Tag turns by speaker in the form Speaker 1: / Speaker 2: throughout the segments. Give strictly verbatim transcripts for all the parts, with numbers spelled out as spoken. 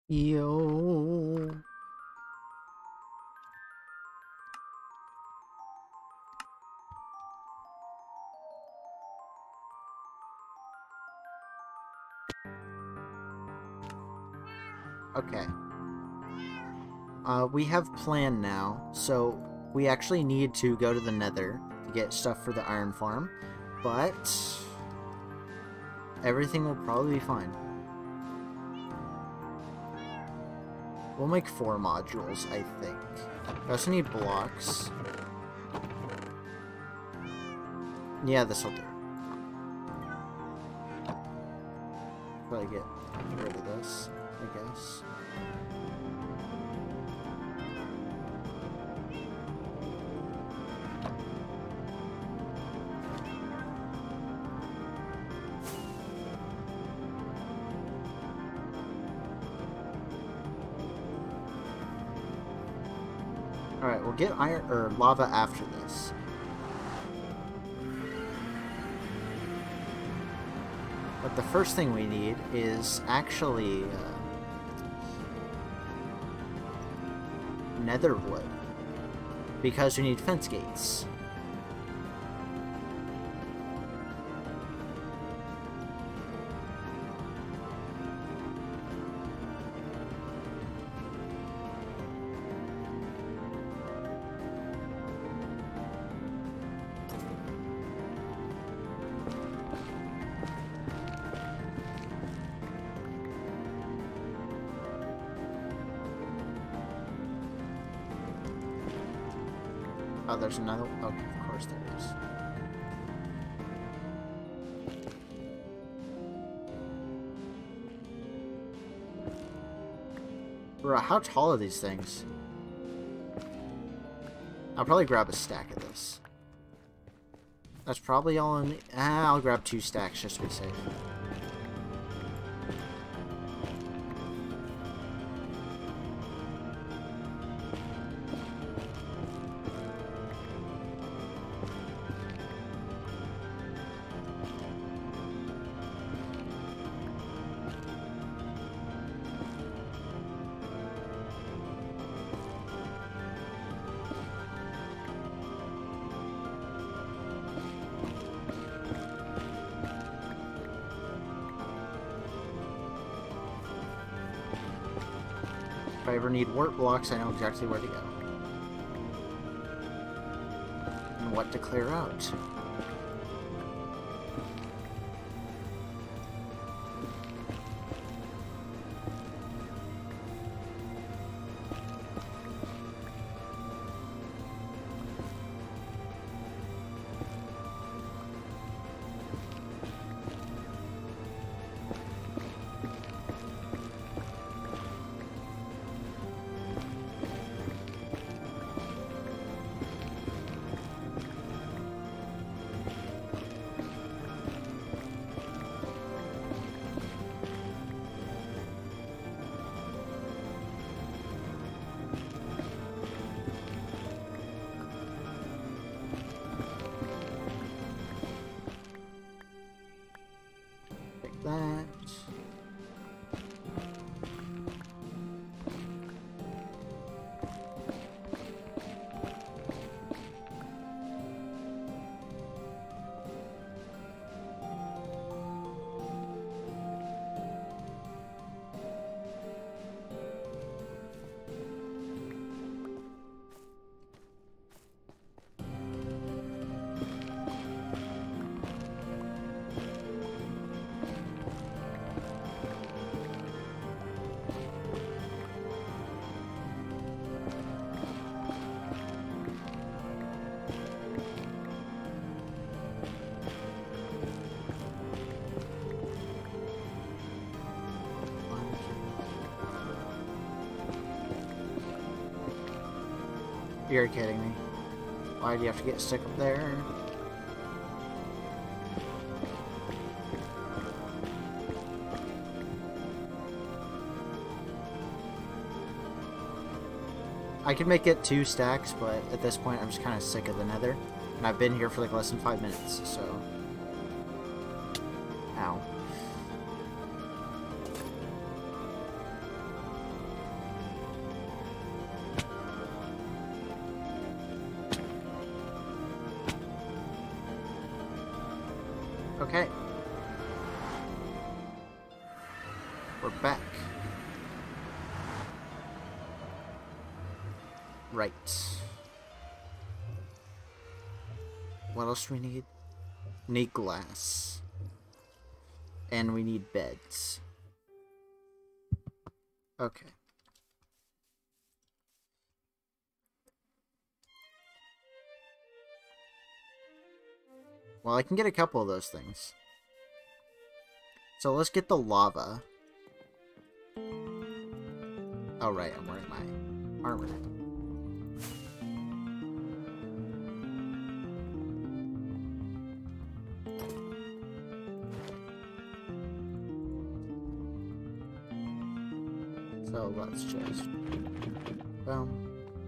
Speaker 1: Yo. Okay. Uh, we have plan now, so we actually need to go to the Nether to get stuff for the iron farm, but everything will probably be fine. We'll make four modules, I think. I also need blocks. Yeah, this'll do. Probably get rid of this, I guess. Alright, we'll get iron or lava after this. But the first thing we need is actually uh, nether wood, because we need fence gates. Oh, there's another. Okay, of course there is. Bro, how tall are these things? I'll probably grab a stack of this. That's probably all in the... Ah, I'll grab two stacks just to be safe. If I ever need warp blocks, I know exactly where to go. And what to clear out. That. You're kidding me. Why do you have to get stuck up there? I could make it two stacks, but at this point I'm just kind of sick of the nether. And I've been here for like less than five minutes, so... Ow. Right. What else do we need? We need glass. And we need beds. Okay. Well, I can get a couple of those things. So let's get the lava. Oh, right, I'm wearing my armor. So let's just... boom.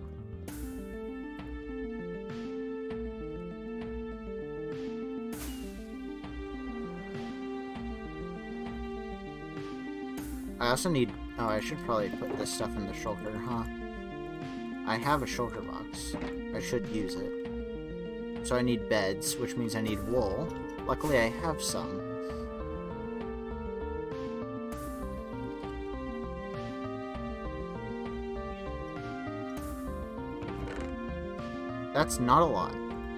Speaker 1: I also need... oh, I should probably put this stuff in the shulker, huh? I have a shulker box. I should use it. So I need beds, which means I need wool. Luckily, I have some. That's not a lot.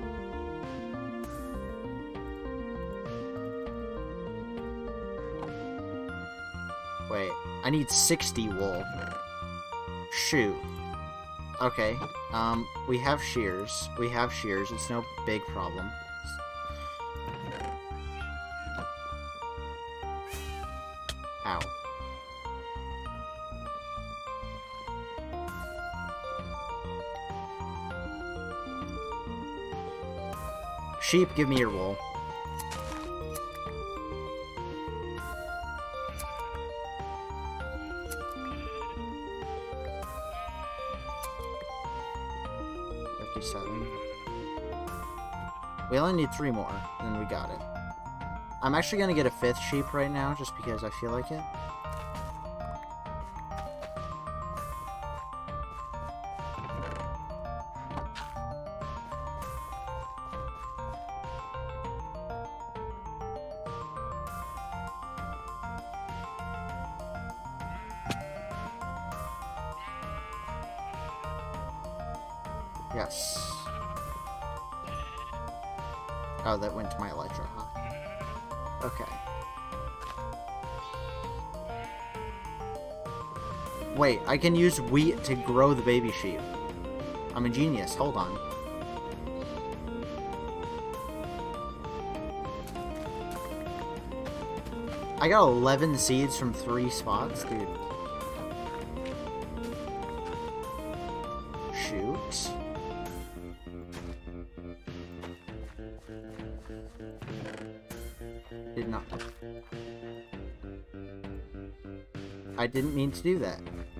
Speaker 1: Wait, I need sixty wool. Shoot. Okay, um, we have shears. We have shears, it's no big problem. Ow. Sheep, give me your wool. fifty-seven. We only need three more, and we got it. I'm actually gonna get a fifth sheep right now, just because I feel like it. Yes. Oh, that went to my elytra, huh? Okay. Wait, I can use wheat to grow the baby sheep. I'm a genius. Hold on. I got eleven seeds from three spots, dude. Shoot. Did not. I didn't mean to do that.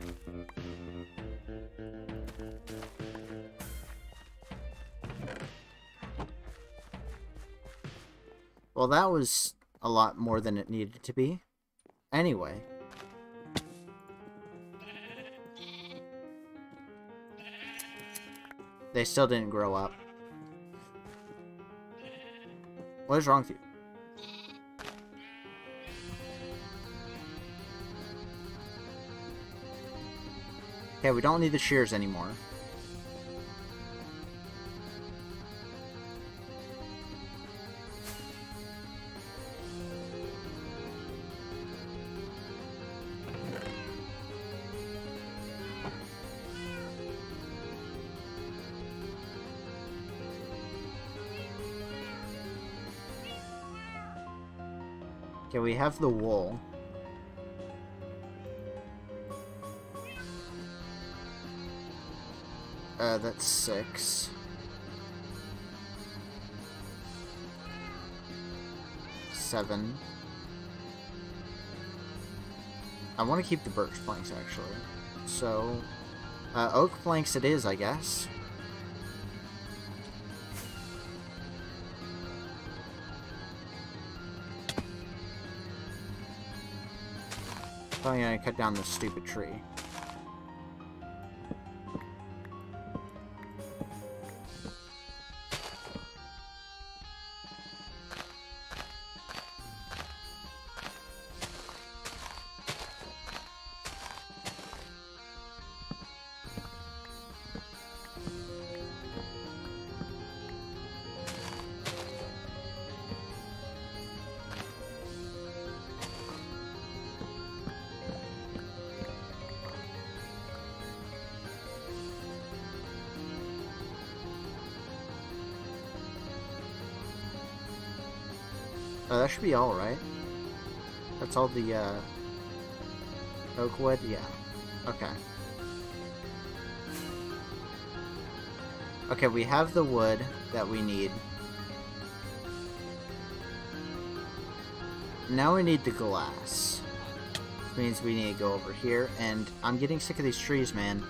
Speaker 1: Well, that was a lot more than it needed to be. Anyway. They still didn't grow up. What is wrong with you? Okay, we don't need the shears anymore. Okay, we have the wool. Uh, that's six. Seven. I want to keep the birch planks, actually. So, uh, oak planks it is, I guess. Probably gonna cut down this stupid tree. Oh, that should be all, right? That's all the, uh... oak wood? Yeah. Okay. Okay, we have the wood that we need. Now we need the glass. Which means we need to go over here, and I'm getting sick of these trees, man.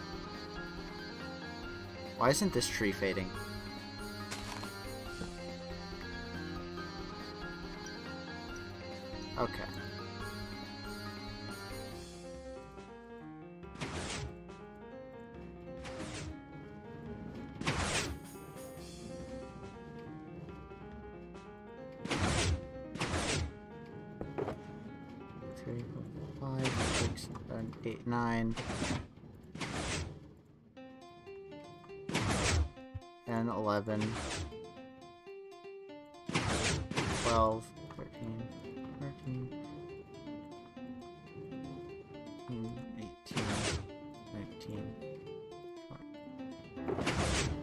Speaker 1: Why isn't this tree fading? Okay. Three, four, five, six, seven, eight, nine. ten, eleven. twelve, thirteen, fourteen, eighteen, nineteen, twenty.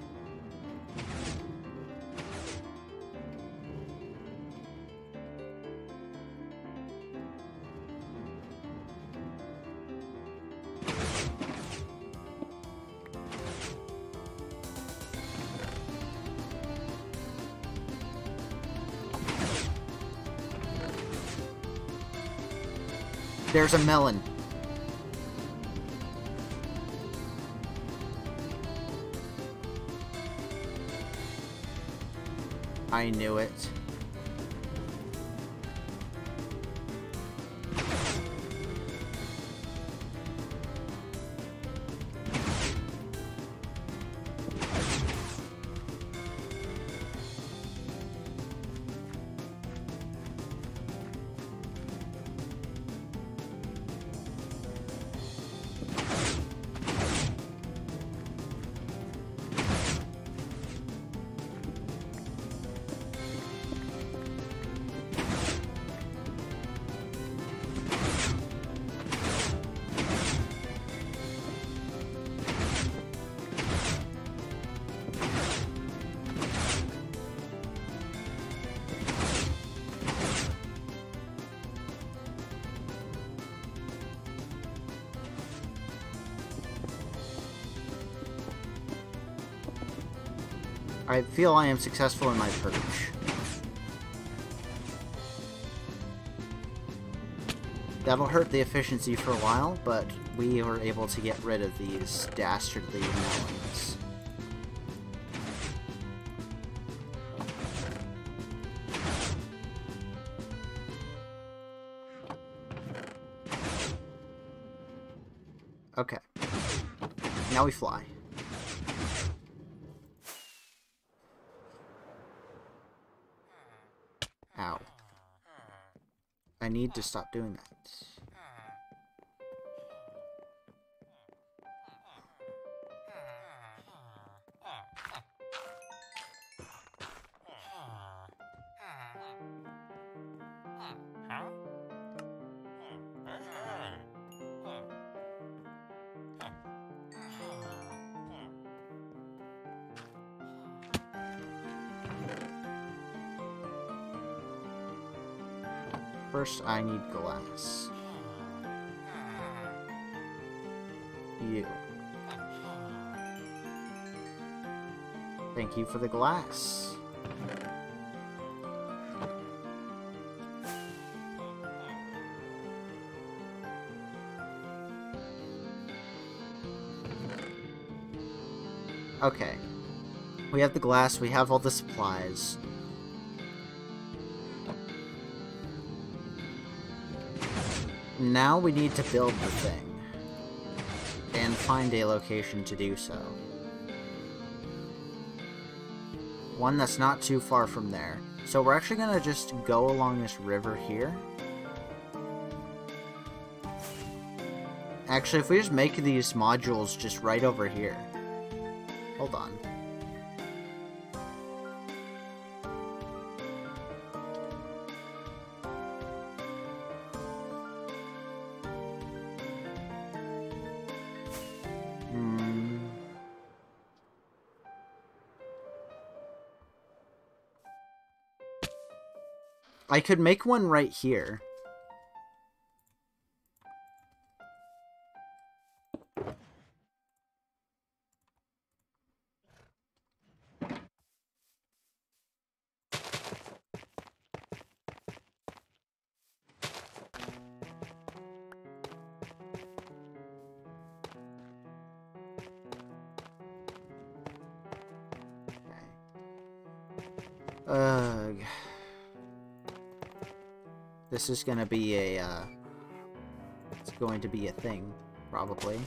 Speaker 1: There's a melon. I knew it. I feel I am successful in my purge. That'll hurt the efficiency for a while, but we were able to get rid of these dastardly melons. Okay. Now we fly. Ow. I need to stop doing that. First, I need glass. You. Thank you for the glass. Okay. We have the glass, we have all the supplies. Now we need to build the thing. And find a location to do so. One that's not too far from there. So we're actually gonna just go along this river here. Actually, if we just make these modules just right over here. Hold on. I could make one right here. Ugh. This is gonna be a, uh... It's going to be a thing, probably.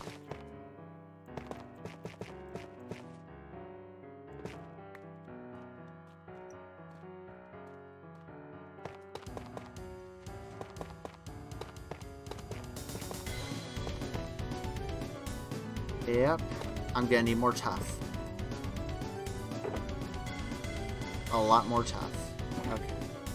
Speaker 1: Yep. I'm gonna need more tough. A lot more tough. Okay.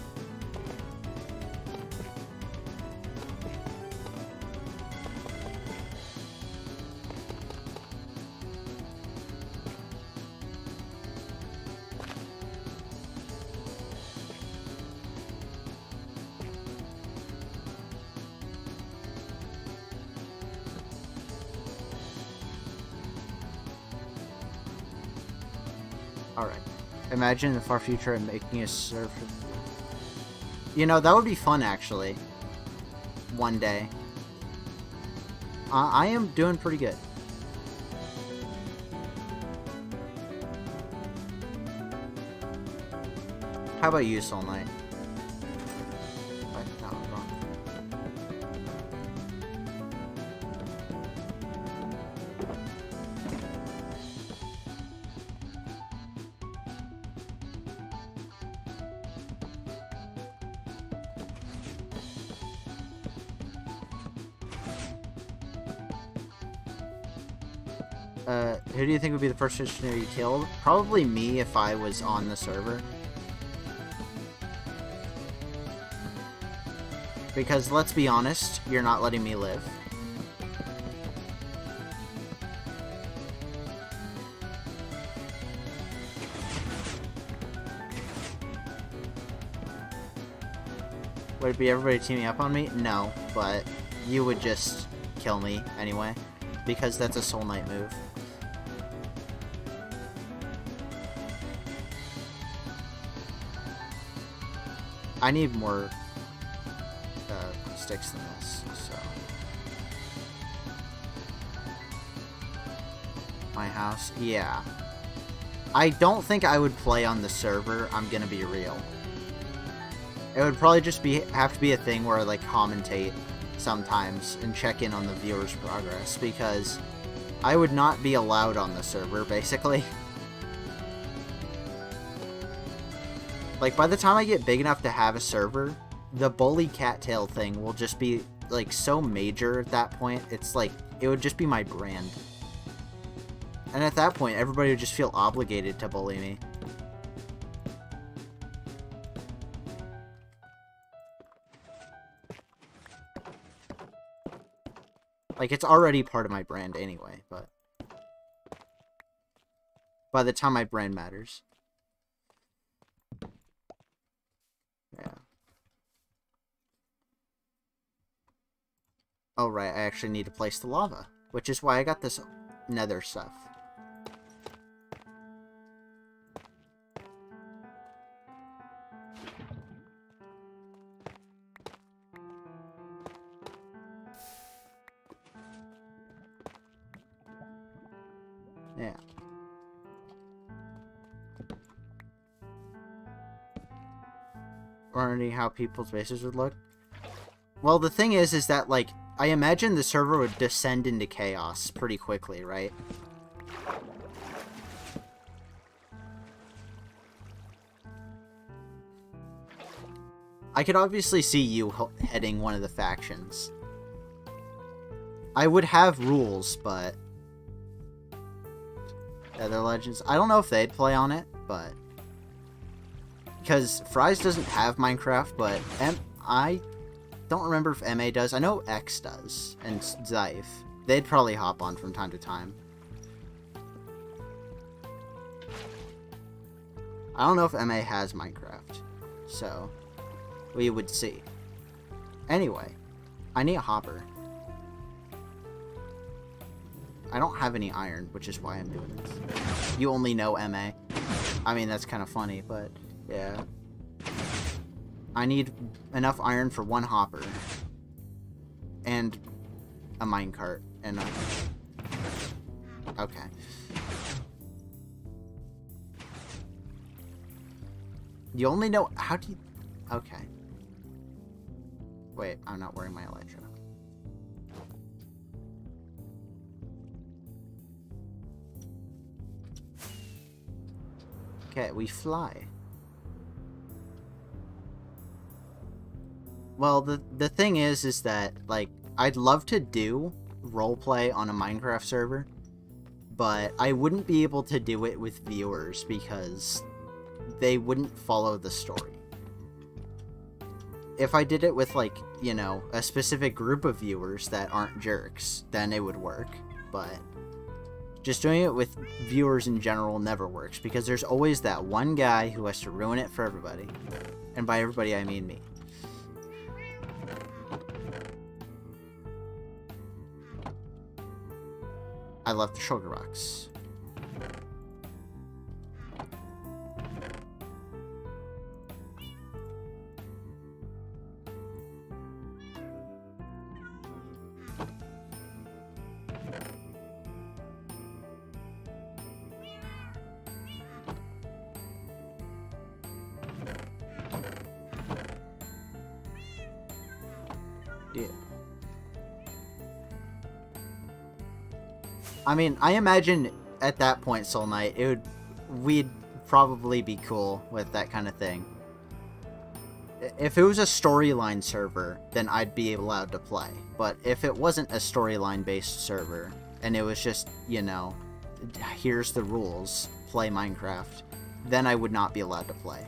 Speaker 1: Alright. Imagine in the far future I'm making a surf. You know, that would be fun, actually. One day. Uh, I am doing pretty good. How about you, Soul Knight? What? No, wrong. Uh, who do you think would be the first missionary you killed? Probably me if I was on the server. Because, let's be honest, you're not letting me live. Would it be everybody teaming up on me? No, but you would just kill me anyway. Because that's a Soul Knight move. I need more uh, sticks than this, so... My house? Yeah. I don't think I would play on the server, I'm gonna be real. It would probably just be have to be a thing where I, like, commentate sometimes and check in on the viewer's progress, because I would not be allowed on the server, basically. Like, by the time I get big enough to have a server, the bully Cattail thing will just be, like, so major at that point, it's like, it would just be my brand. And at that point, everybody would just feel obligated to bully me. Like, it's already part of my brand anyway, but... By the time my brand matters. Yeah. Oh, right, I actually need to place the lava. Which is why I got this nether stuff. Yeah. Wondering how people's bases would look. Well, the thing is, is that, like, I imagine the server would descend into chaos pretty quickly, right? I could obviously see you heading one of the factions. I would have rules, but... Other Legends, I don't know if they'd play on it, but... Because Fries doesn't have Minecraft, but M I don't remember if M A does. I know X does, and Zyph. They'd probably hop on from time to time. I don't know if M A has Minecraft, so... we would see. Anyway, I need a hopper. I don't have any iron, which is why I'm doing this. You only know M A. I mean, that's kind of funny, but yeah. I need enough iron for one hopper. And a minecart. And a... Okay. You only know... How do you... Okay. Wait, I'm not wearing my elytra. Okay, we fly. Well, the the thing is, is that, like, I'd love to do roleplay on a Minecraft server, but I wouldn't be able to do it with viewers because they wouldn't follow the story. If I did it with, like, you know, a specific group of viewers that aren't jerks, then it would work, but just doing it with viewers in general never works, because there's always that one guy who has to ruin it for everybody. And by everybody, I mean me. I love the sugar rocks. Yeah. I mean, I imagine at that point, Soul Knight, it would, we'd probably be cool with that kind of thing. If it was a storyline server, then I'd be allowed to play. But if it wasn't a storyline-based server, and it was just, you know, here's the rules, play Minecraft, then I would not be allowed to play.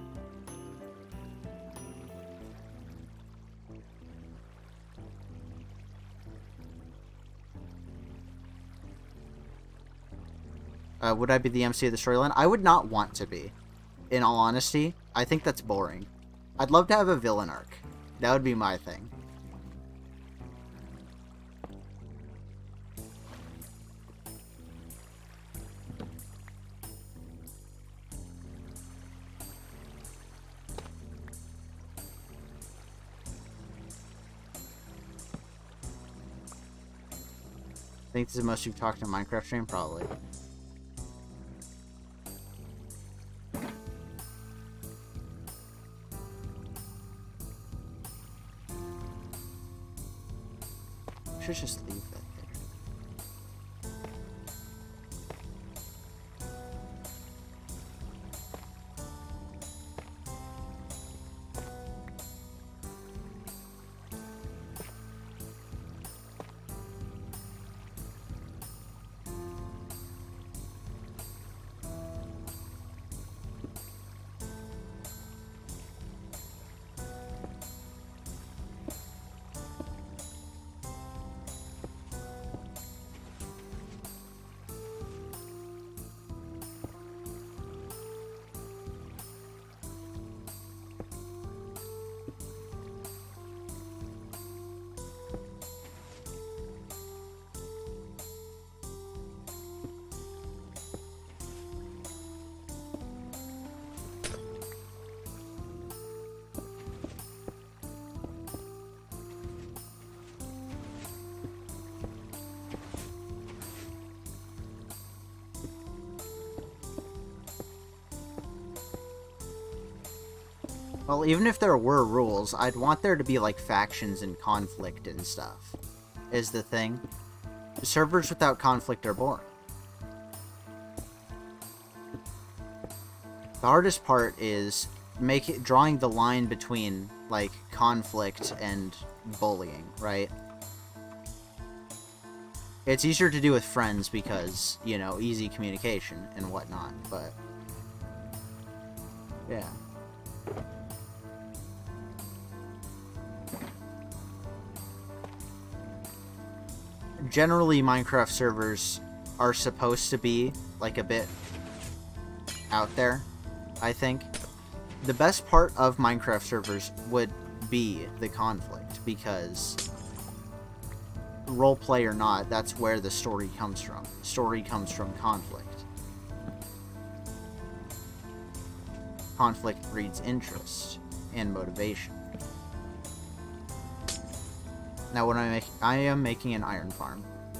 Speaker 1: Uh, would I be the M C of the storyline? I would not want to be. In all honesty, I think that's boring. I'd love to have a villain arc. That would be my thing. Think this is the most you've talked in a Minecraft stream? Probably. Should just leave that there. Well, even if there were rules, I'd want there to be, like, factions and conflict and stuff, is the thing. Servers without conflict are boring. The hardest part is make it, drawing the line between, like, conflict and bullying, right? It's easier to do with friends because, you know, easy communication and whatnot, but... yeah. Generally, Minecraft servers are supposed to be, like, a bit out there, I think. the best part of Minecraft servers would be the conflict, because roleplay or not, that's where the story comes from. Story comes from conflict. Conflict breeds interest and motivation. Now, when I make, I am making an iron farm.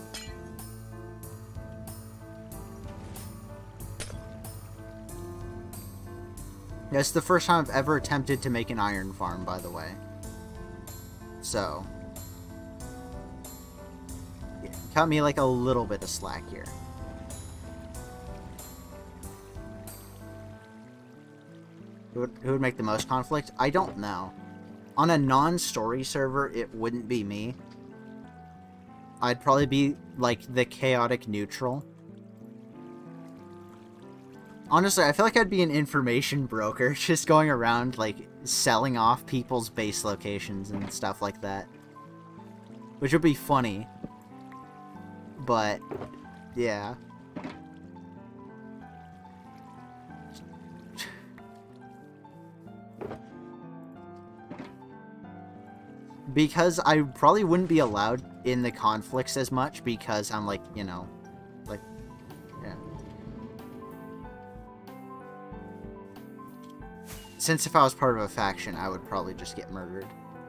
Speaker 1: That's the first time I've ever attempted to make an iron farm, by the way. So, yeah, cut me like a little bit of slack here. Who would, who would make the most conflict? I don't know. On a non-story server, it wouldn't be me. I'd probably be, like, the chaotic neutral. Honestly, I feel like I'd be an information broker, just going around, like, selling off people's base locations and stuff like that. Which would be funny. But, yeah. Because I probably wouldn't be allowed in the conflicts as much, because I'm like, you know, like, yeah. Since if I was part of a faction, I would probably just get murdered.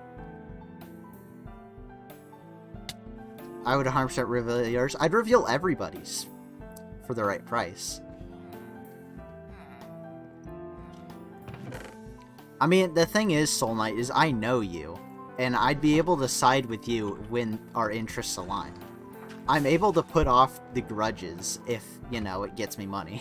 Speaker 1: I would one hundred percent reveal yours. I'd reveal everybody's for the right price. I mean, the thing is, Soul Knight, is I know you. And I'd be able to side with you when our interests align. I'm able to put off the grudges if, you know, it gets me money.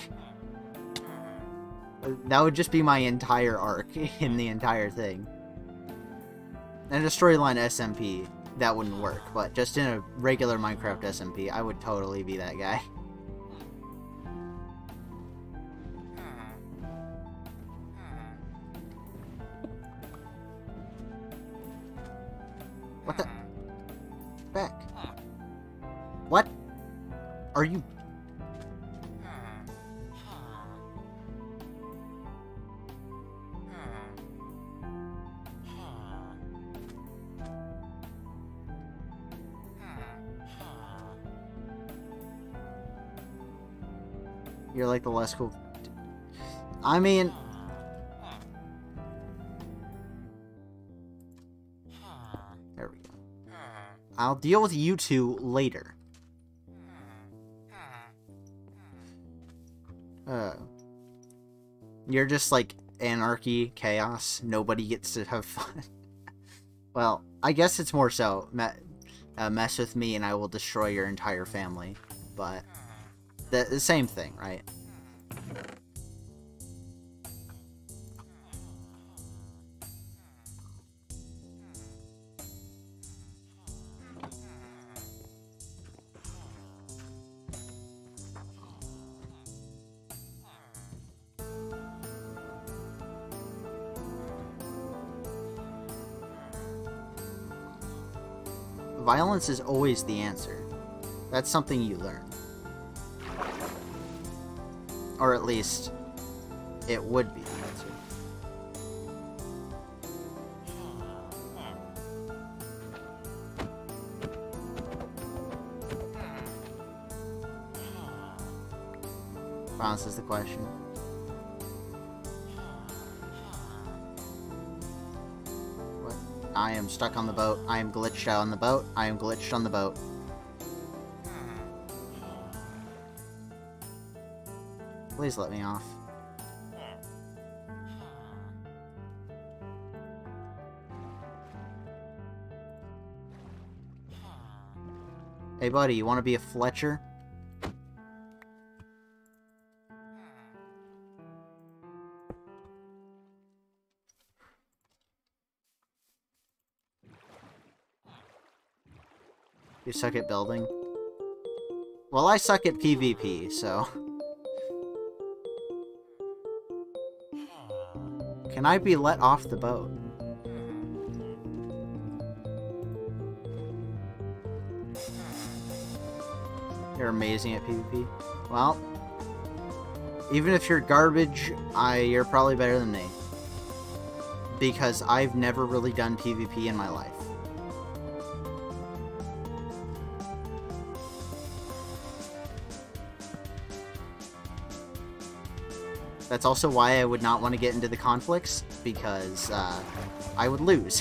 Speaker 1: That would just be my entire arc in the entire thing. And a storyline S M P, that wouldn't work. But just in a regular Minecraft S M P, I would totally be that guy. What the? Back. What? Are you... You're like the less cool... I mean... There we go. I'll deal with you two later. Uh, you're just like anarchy, chaos. Nobody gets to have fun. Well, I guess it's more so me uh, mess with me and I will destroy your entire family. But the, the same thing, right? Violence is always the answer. That's something you learn. Or at least, it would be the answer. Violence is the question. I am stuck on the boat. I am glitched out on the boat. I am glitched on the boat. Please let me off. Hey buddy, you want to be a Fletcher? You suck at building? Well, I suck at PvP, so... Can I be let off the boat? You're amazing at PvP. Well, even if you're garbage, I you're probably better than me. because I've never really done PvP in my life. That's also why I would not want to get into the conflicts, because uh, I would lose.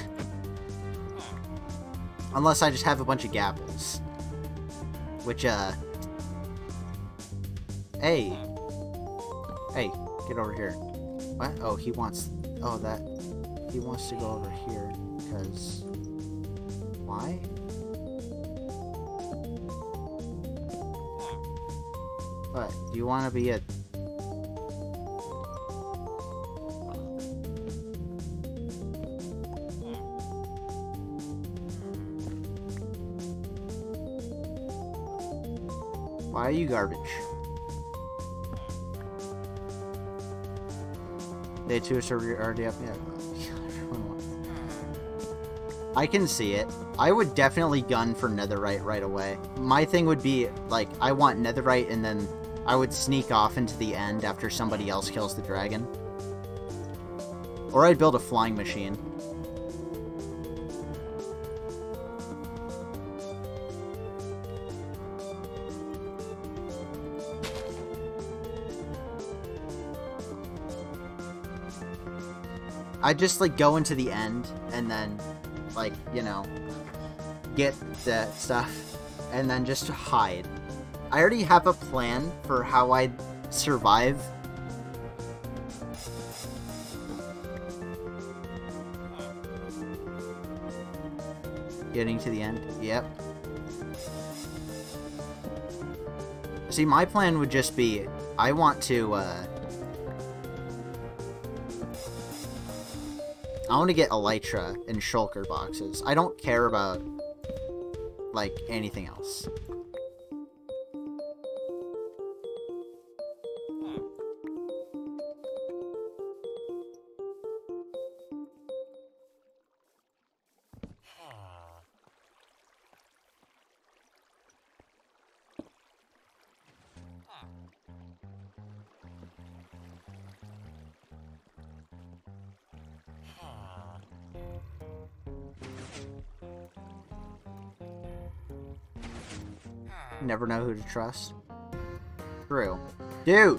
Speaker 1: Unless I just have a bunch of gapples. Which, uh... Hey! Hey, get over here. What? Oh, he wants... Oh, that... He wants to go over here, because... Why? What? Do you want to be a... Why are you garbage? Day two is already up yet. I can see it. I would definitely gun for netherite right away. My thing would be, like, I want netherite and then I would sneak off into the end after somebody else kills the dragon. Or I'd build a flying machine. I'd just, like, go into the end, and then, like, you know, get the stuff, and then just hide. I already have a plan for how I'd survive. Getting to the end, yep. See, my plan would just be, I want to, uh... I want to get elytra and shulker boxes. I don't care about, like, anything else. Never know who to trust. True. Dude!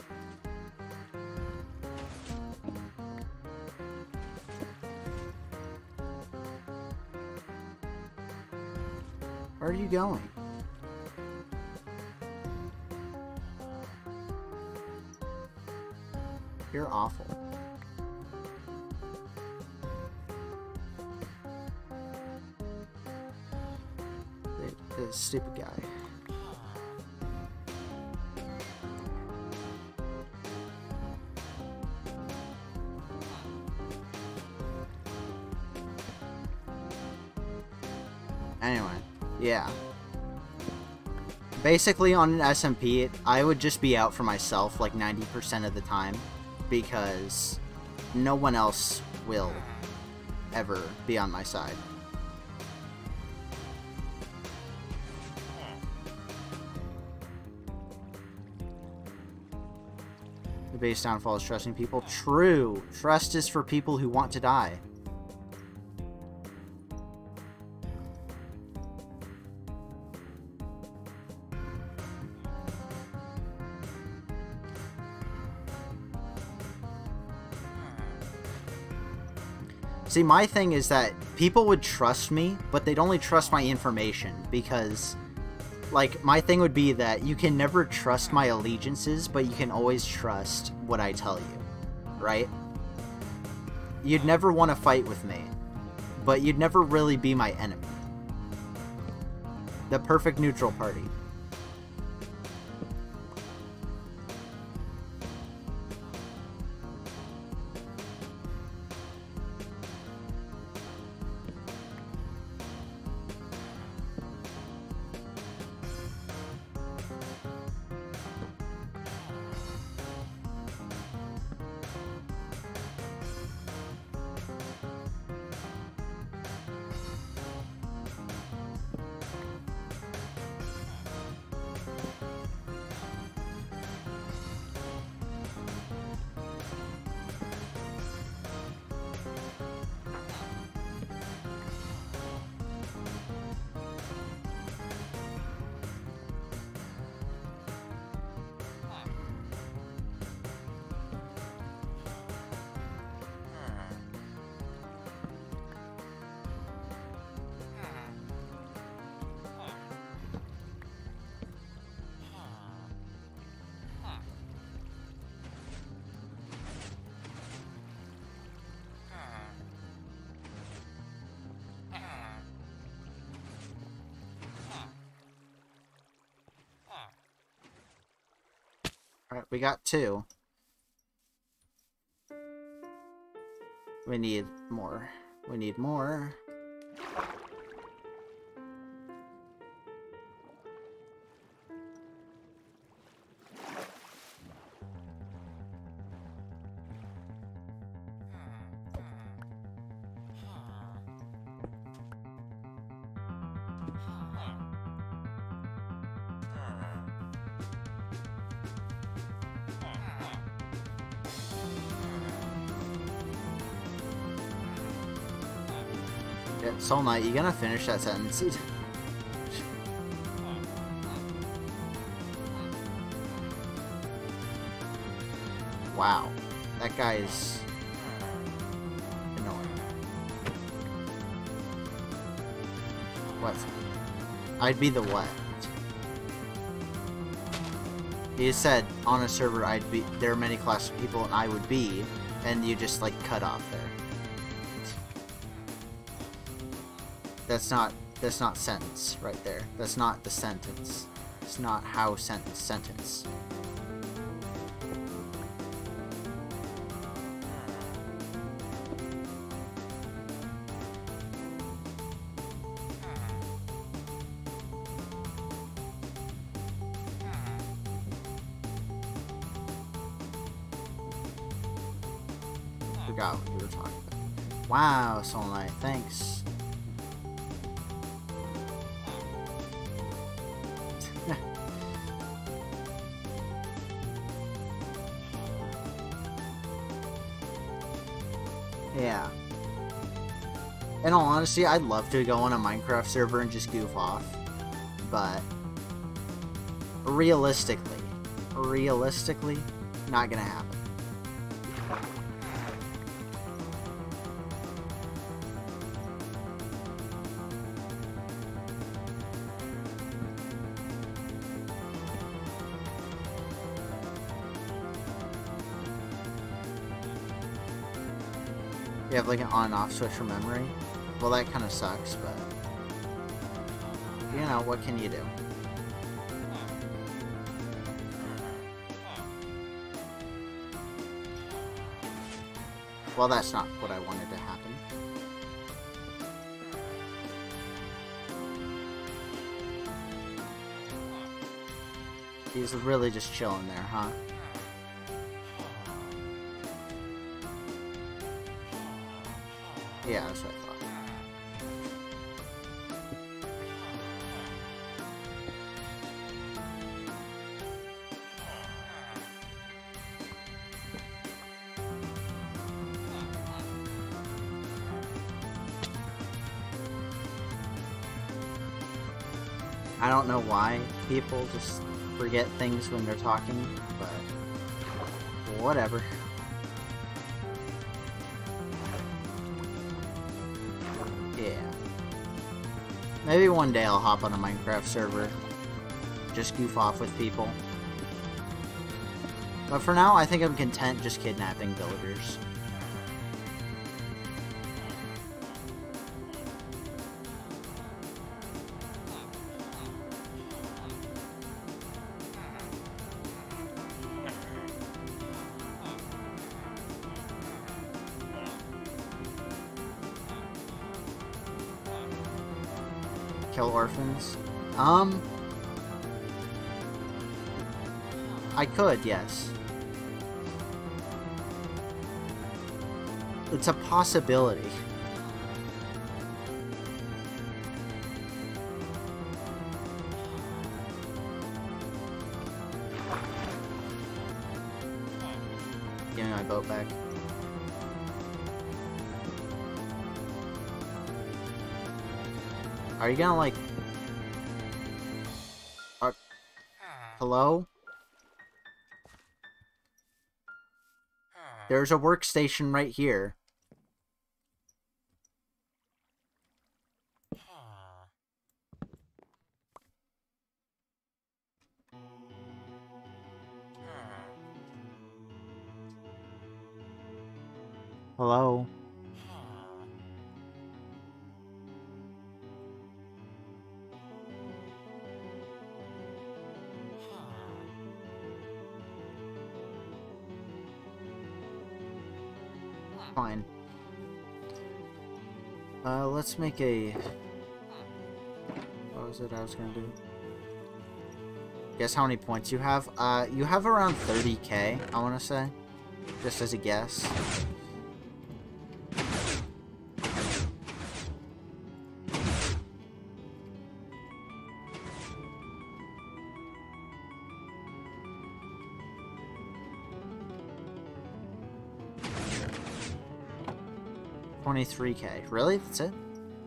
Speaker 1: Where are you going? You're awful. This stupid guy. Anyway, yeah. Basically, on an S M P, I would just be out for myself like ninety percent of the time, because no one else will ever be on my side. The base downfall is trusting people. True! Trust is for people who want to die. See, my thing is that people would trust me, but they'd only trust my information, because, like, my thing would be that you can never trust my allegiances, but you can always trust what I tell you, right? You'd never want to fight with me, but you'd never really be my enemy. The perfect neutral party. Alright, we got two. We need more. We need more. Yeah, Soul Knight, you gonna finish that sentence? Wow, that guy's annoying. What? I'd be the what? You said on a server I'd be. There are many classes of people, and I would be, and you just like cut off there. That's not, that's not sentence right there. That's not the sentence. It's not how sentence sentence. Forgot what we were talking about. Wow, Soul Knight, thanks. Yeah. In all honesty, I'd love to go on a Minecraft server and just goof off. But realistically, realistically, not gonna happen. You have like an on and off switch for memory? Well, that kind of sucks, but you know, what can you do? Well, that's not what I wanted to happen. He's really just chilling there, huh? Yeah, that's what I thought. I don't know why people just forget things when they're talking, but whatever. Yeah. Maybe one day I'll hop on a Minecraft server. Just goof off with people. But for now, I think I'm content just kidnapping villagers. Kill orphans? Um... I could, yes. It's a possibility. Give me my boat back. Are you gonna, like... Are... Hello? There's a workstation right here. Hello? Fine. Uh, let's make a... What was it I was gonna do? Guess how many points you have? Uh, you have around thirty K, I wanna say. Just as a guess. twenty-three K. Really? That's it?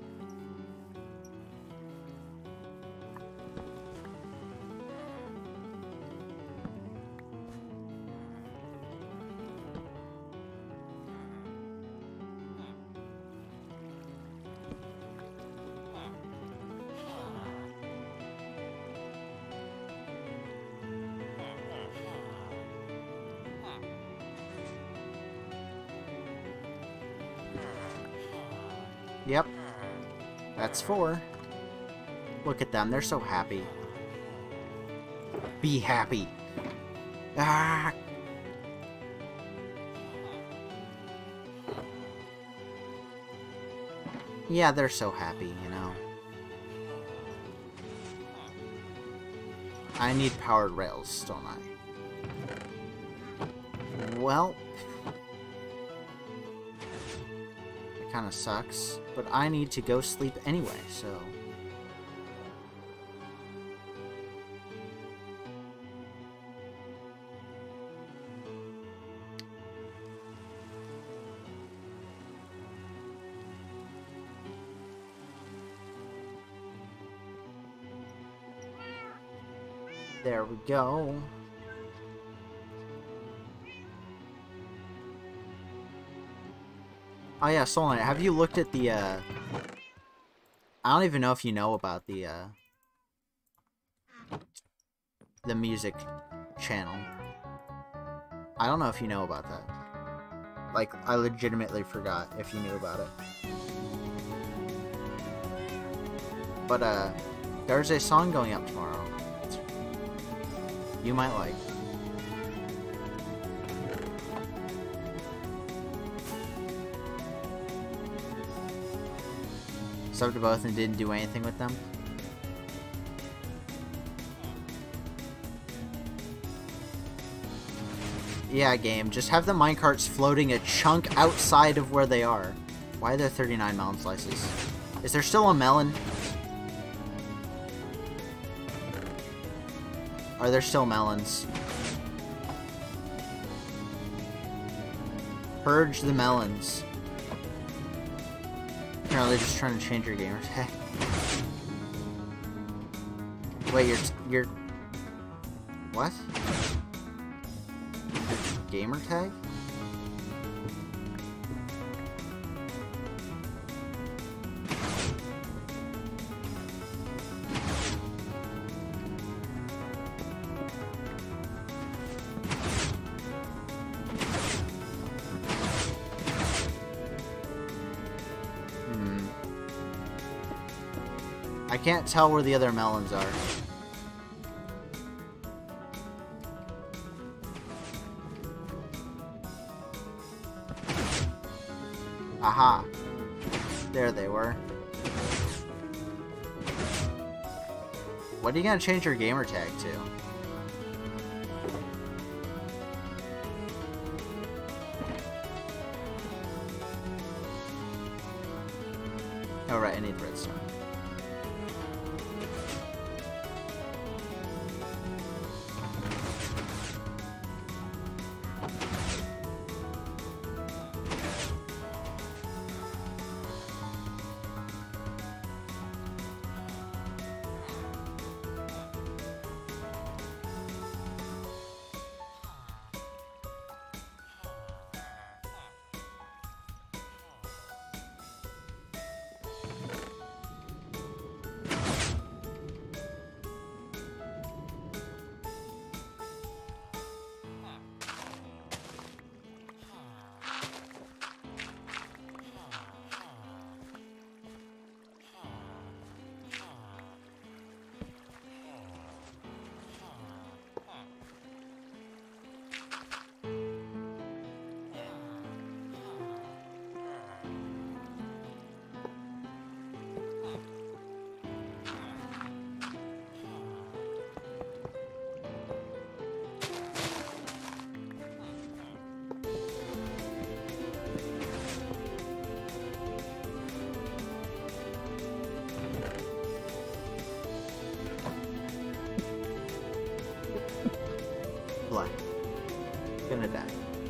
Speaker 1: Yep. That's four. Look at them. They're so happy. Be happy. Ah! Yeah, they're so happy, you know. I need powered rails, don't I? Well... kind of sucks, but I need to go sleep anyway, so... There we go. Oh yeah, Soul Knight, have you looked at the, uh... I don't even know if you know about the, uh... the music channel. I don't know if you know about that. Like, I legitimately forgot if you knew about it. But, uh, there's a song going up tomorrow. You might like. Subbed to both and didn't do anything with them. Yeah, game. Just have the minecarts floating a chunk outside of where they are. Why are there thirty-nine melon slices? Is there still a melon? Are there still melons? Purge the melons. Apparently just trying to change your gamer tag. Wait, you're... you're... What? Gamer tag? I can't tell where the other melons are. Aha. There they were. What are you gonna change your gamer tag to? Oh right, I need redstone. Blah. Gonna die.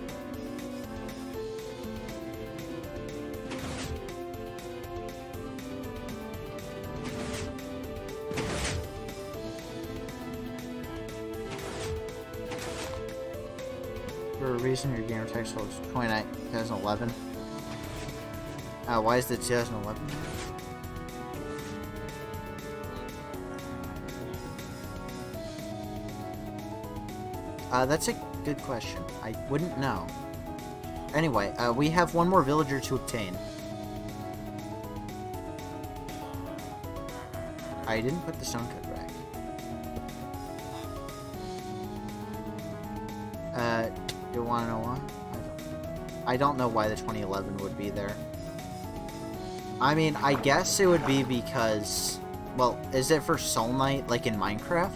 Speaker 1: For a reason, your gamer tag was twenty-nine, twenty eleven. Uh, why is it twenty eleven? Uh, that's a good question. I wouldn't know. Anyway, uh, we have one more villager to obtain. I didn't put the stone cut back. Uh, do you want to know why? I don't, I don't know why the twenty eleven would be there. I mean, I guess it would be because... Well, is it for Soul Knight, like in Minecraft?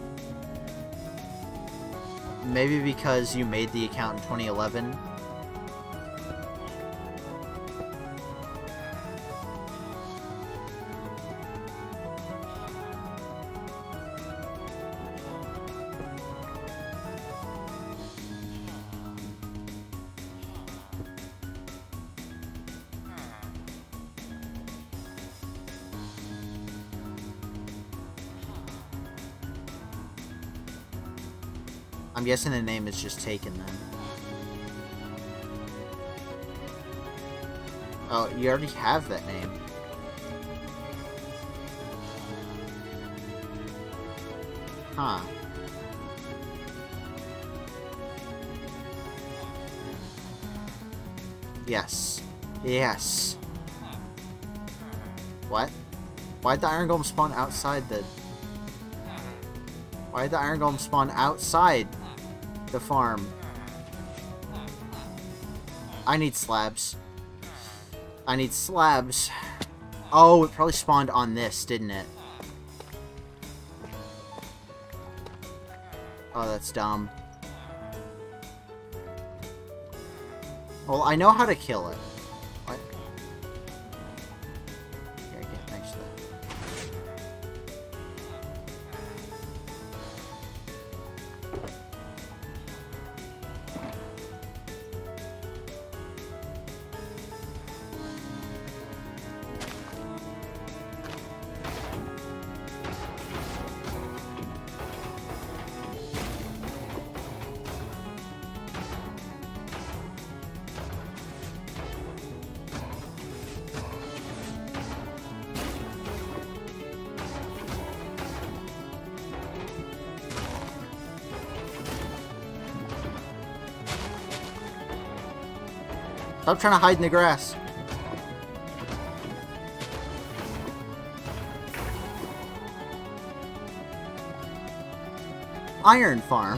Speaker 1: Maybe because you made the account in twenty eleven. I'm guessing the name is just taken then. Oh, you already have that name. Huh. Yes. Yes. What? Why'd the Iron Golem spawn outside the... Why'd the Iron Golem spawn outside the farm? I need slabs. I need slabs. Oh, it probably spawned on this, didn't it? Oh, that's dumb. Well, I know how to kill it. What? Yeah, I get thanks to that. Stop trying to hide in the grass. Iron farm.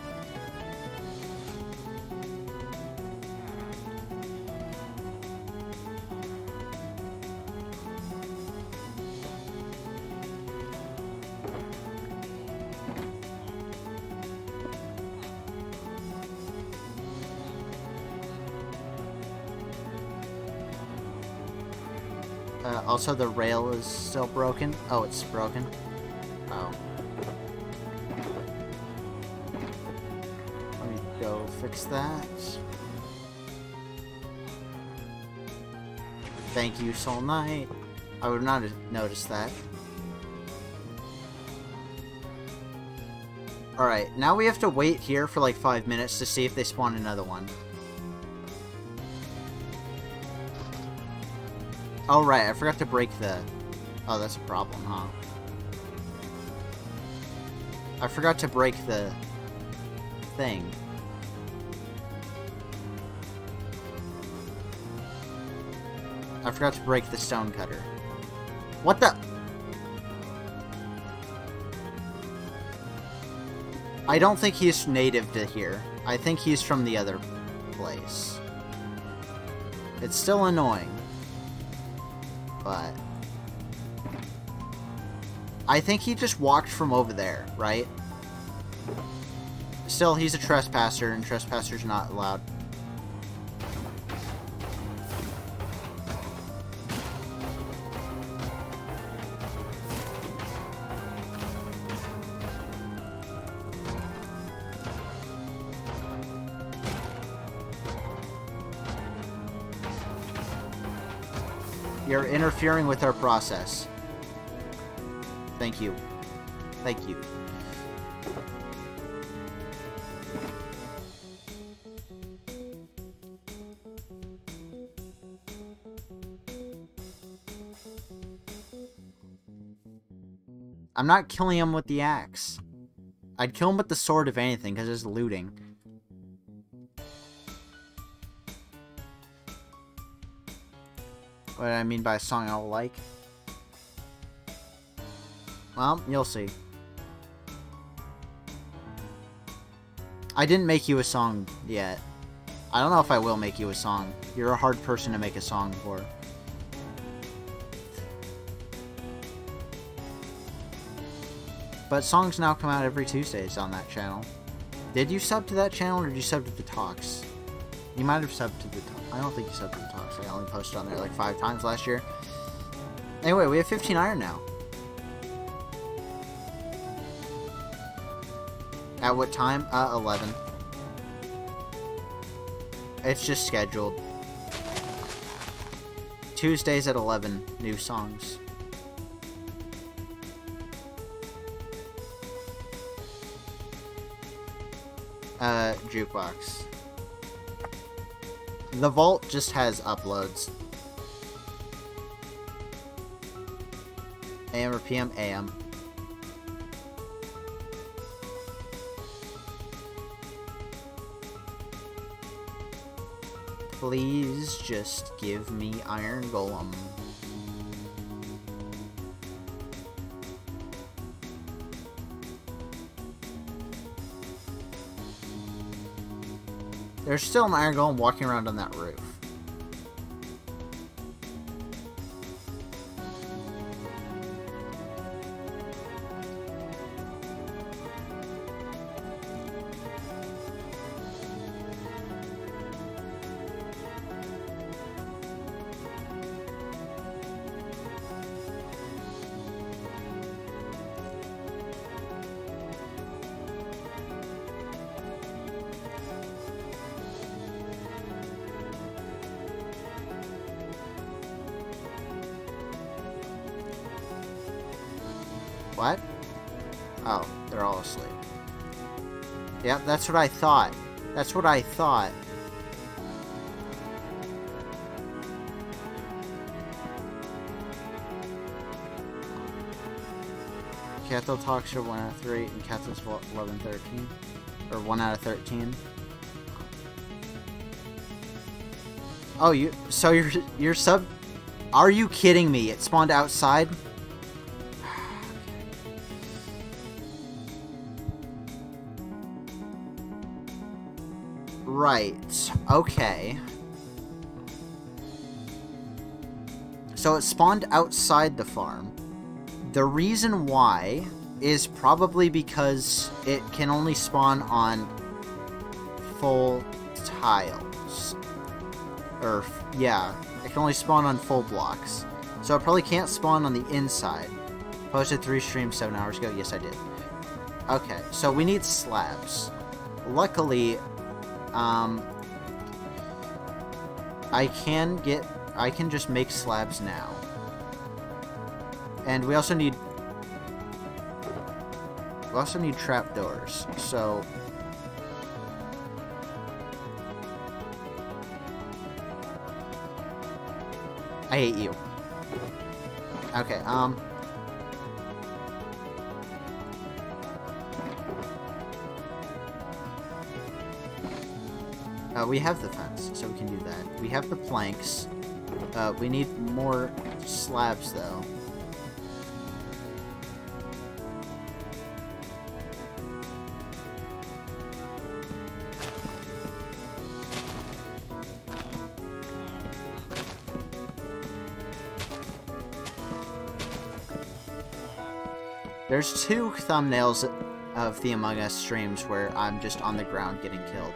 Speaker 1: Uh, also, the rail is still broken. Oh, it's broken. Oh. Let me go fix that. Thank you, Soul Knight. I would not have noticed that. Alright, now we have to wait here for like five minutes to see if they spawn another one. Oh, right, I forgot to break the... Oh, that's a problem, huh? I forgot to break the... thing. I forgot to break the stone cutter. What the... I don't think he's native to here. I think he's from the other place. It's still annoying. But I think he just walked from over there, right? Still, he's a trespasser, and trespassers not allowed. You're interfering with our process. Thank you. Thank you. I'm not killing him with the axe. I'd kill him with the sword if anything, because it's looting. What I mean by a song I'll like? Well, you'll see. I didn't make you a song yet. I don't know if I will make you a song. You're a hard person to make a song for. But songs now come out every Tuesdays on that channel. Did you sub to that channel, or did you sub to the talks? You might have subbed to the talks. I don't think you subbed to the talks. I only posted on there like five times last year. Anyway, we have fifteen iron now. At what time? Uh, eleven. It's just scheduled. Tuesdays at eleven, new songs. Uh, jukebox. The vault just has uploads. A M or P M? A M. Please just give me Iron Golem. There's still an Iron Golem walking around on that roof. What? Oh, they're all asleep. Yep, that's what I thought. That's what I thought. Cattail talks are one out of three, and Cattail's eleven, thirteen. Or one out of thirteen. Oh, you, so you're, you're sub, are you kidding me? It spawned outside? Right, okay. So it spawned outside the farm. The reason why is probably because it can only spawn on full tiles. Or, yeah, it can only spawn on full blocks. So it probably can't spawn on the inside. Posted three streams seven hours ago. Yes, I did. Okay, so we need slabs. Luckily, um, I can get, I can just make slabs now. And we also need, we also need trapdoors, so... I hate you. Okay, um... Uh, we have the fence, so we can do that. We have the planks. Uh, we need more slabs, though. There's two thumbnails of the Among Us streams where I'm just on the ground getting killed.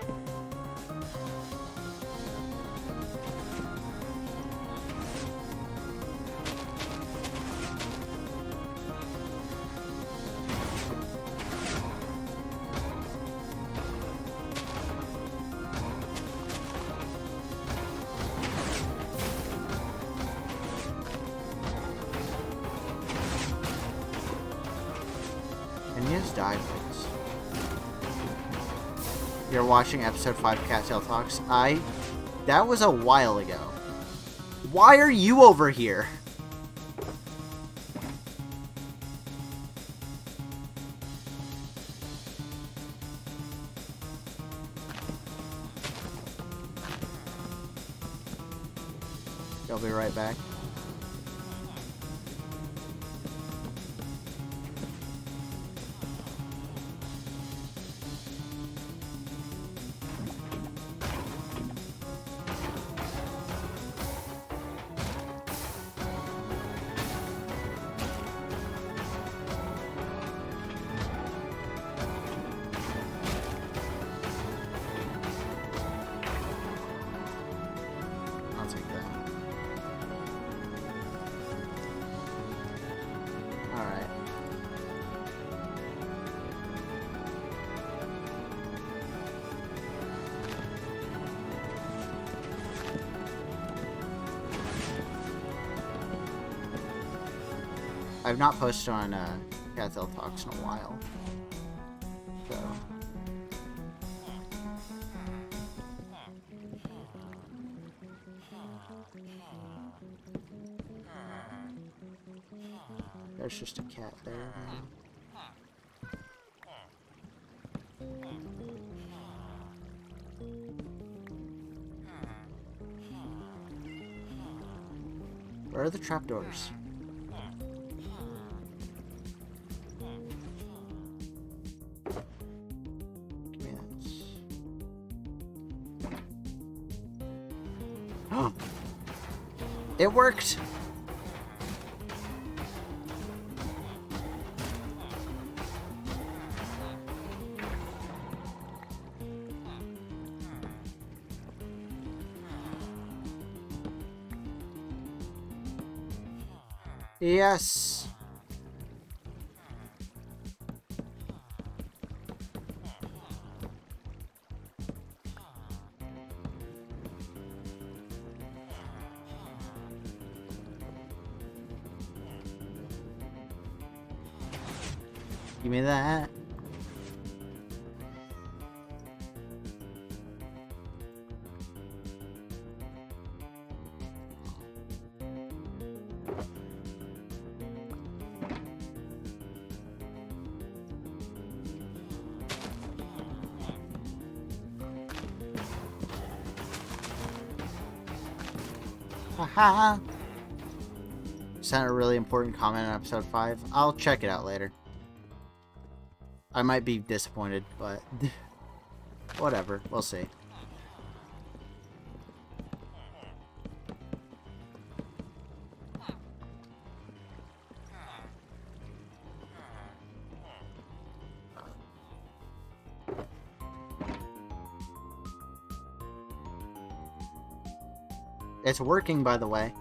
Speaker 1: die, please. You're watching episode five Cattail Talks. I... That was a while ago. Why are you over here? I'll be right back. I've not posted on uh, Cattail Talks in a while, so there's just a cat there now. Where are the trapdoors? It worked! Yes! Give me that. Haha. Is that a really important comment in episode five? I'll check it out later. I might be disappointed, but whatever. We'll see. It's working, by the way.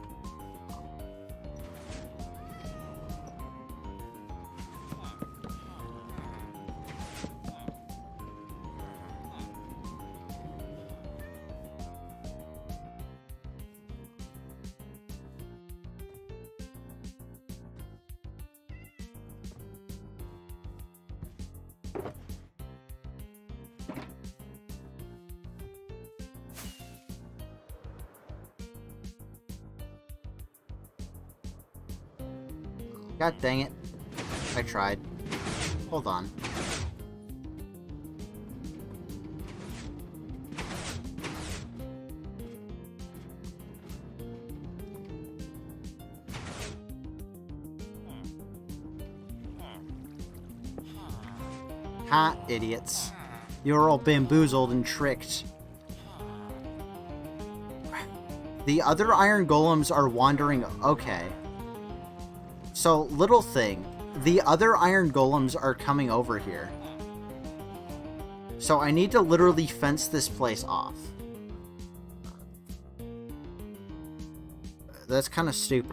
Speaker 1: God dang it. I tried. Hold on. Ha, idiots. You're all bamboozled and tricked. The other iron golems are wandering... Okay. So, little thing. The other iron golems are coming over here. So I need to literally fence this place off. That's kind of stupid.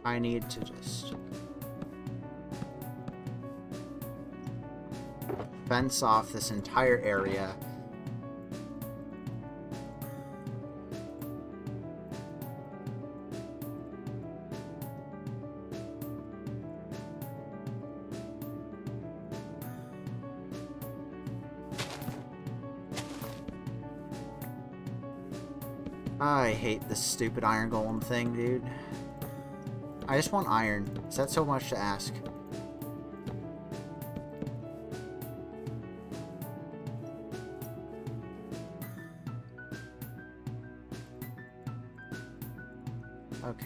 Speaker 1: I need to just fence off this entire area. I hate this stupid iron golem thing, dude. I just want iron. Is that so much to ask? Okay.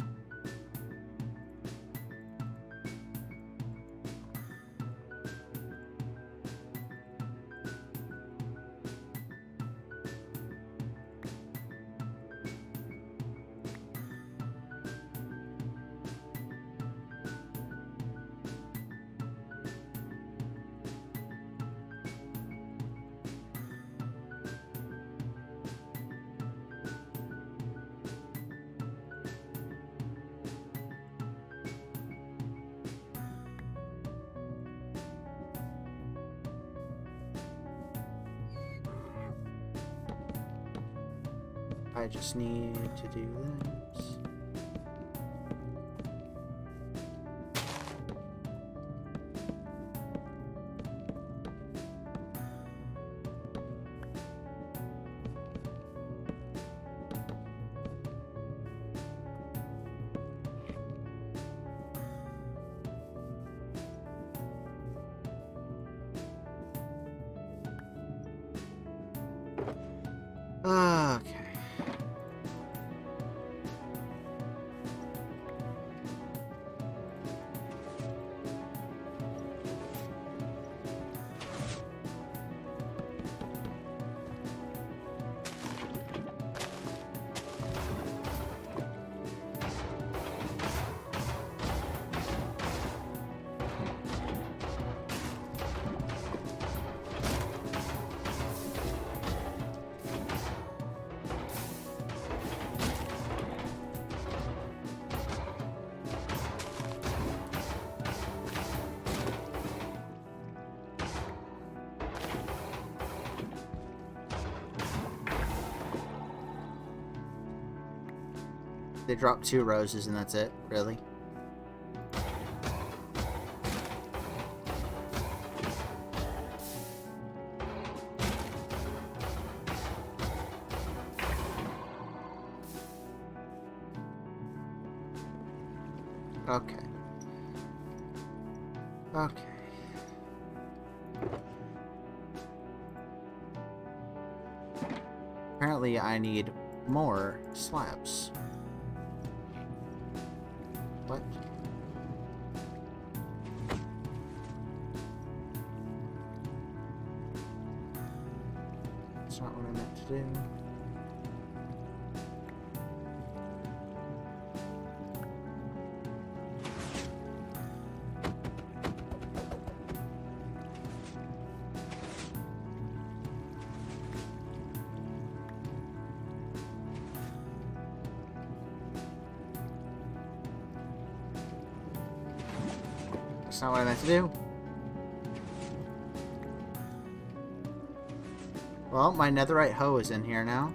Speaker 1: I just need to do this. Okay. They drop two roses and that's it? Really? Okay. Okay. Apparently I need more slabs. What? That's not what I meant to do. That's not what I meant to do. Well, my netherite hoe is in here now.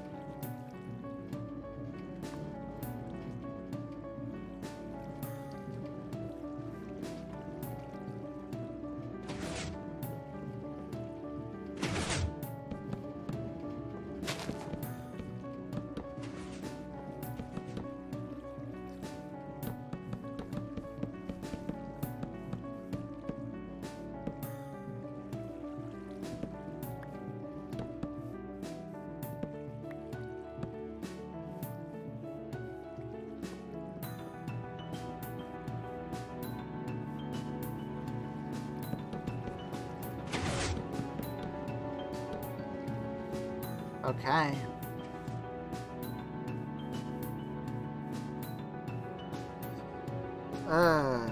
Speaker 1: Okay. Uh.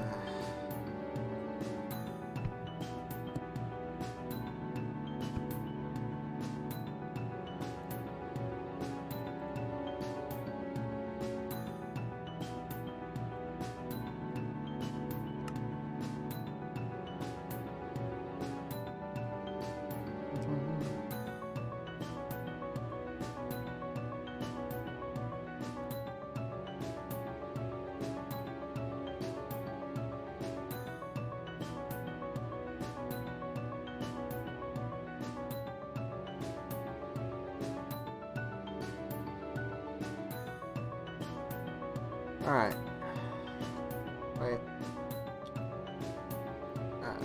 Speaker 1: Alright. Wait. Alright.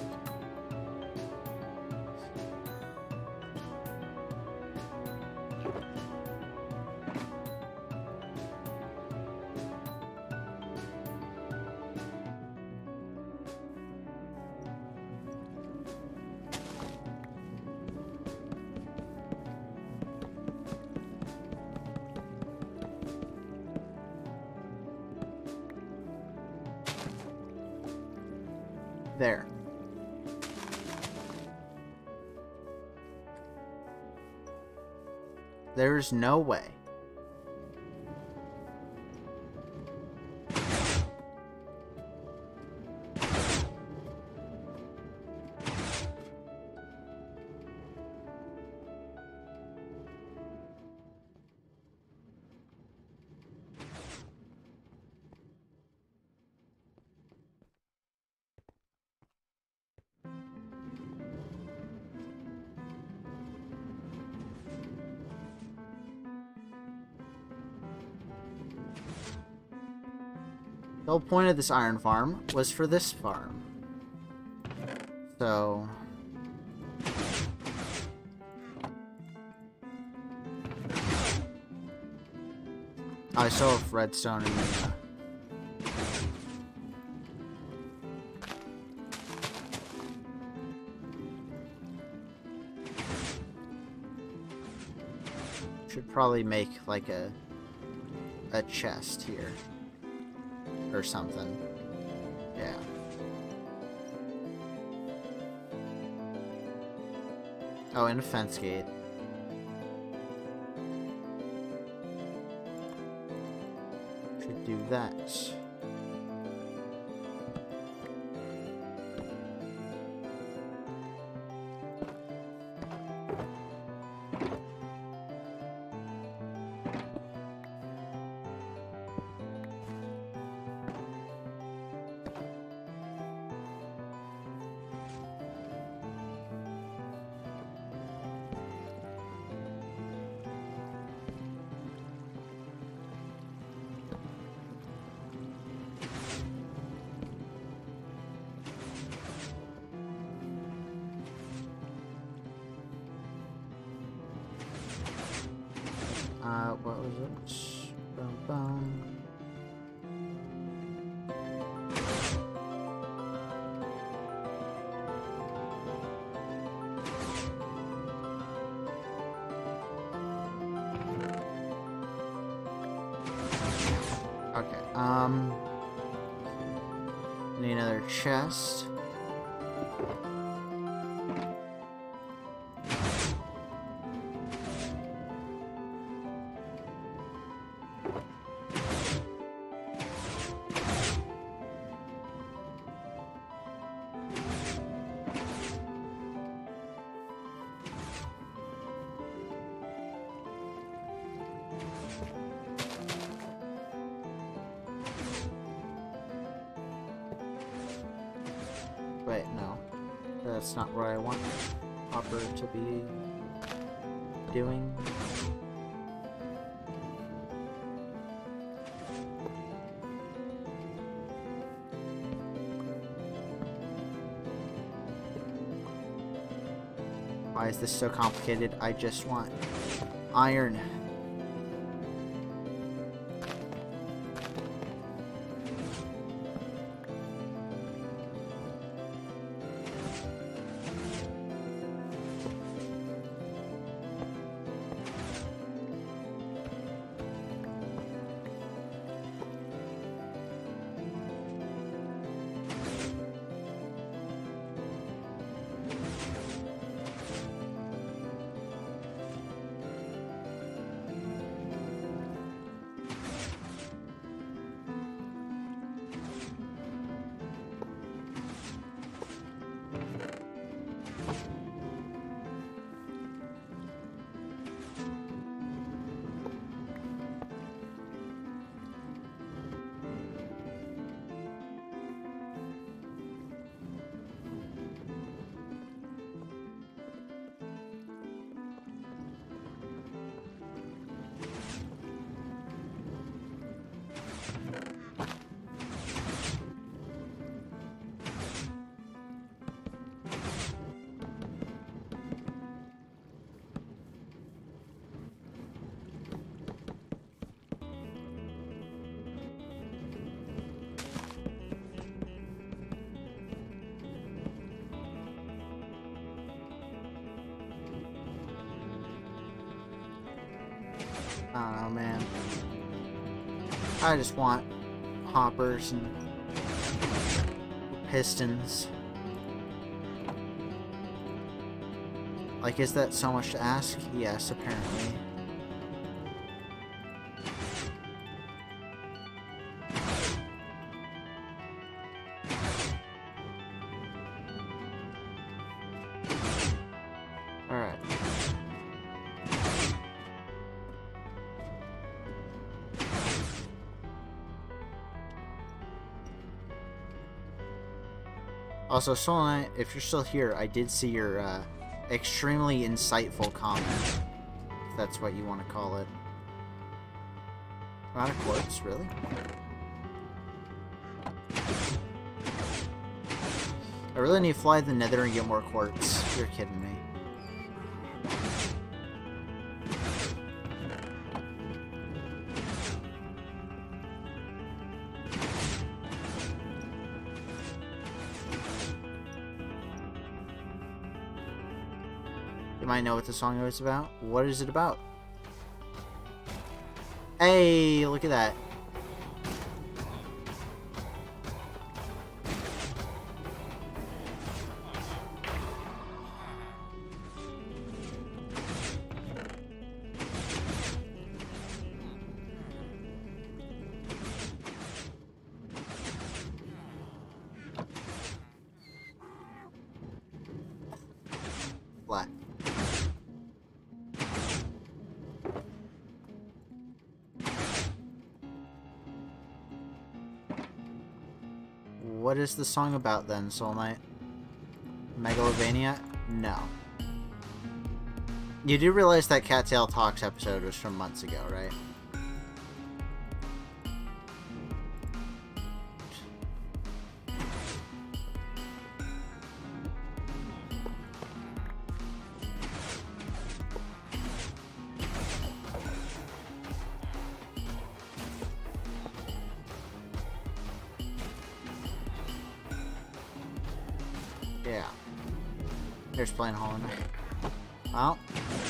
Speaker 1: There. There's no way. The whole point of this iron farm was for this farm. So... I still have redstone in the... Should probably make like a a chest here. Or something. Yeah. Oh, and a fence gate. Should do that. Uh, what was it? Boom, boom. Okay, um... need another chest. Wait, no. That's not what I want Hopper to be doing. Why is this so complicated? I just want iron. I don't know, man. I just want hoppers and pistons. Like, is that so much to ask? Yes, apparently. Alright. Also, Soul Knight, if you're still here, I did see your uh, extremely insightful comment, if that's what you want to call it. Not a quartz, really? I really need to fly to the Nether and get more quartz. You're kidding me. You might know what the song is about. What is it about? Hey, look at that. Black. What is the song about then, Soul Knight? Megalovania? No. You do realize that Cattail Talks episode was from months ago, right? Yeah. There's playing Hollow Knight. Well.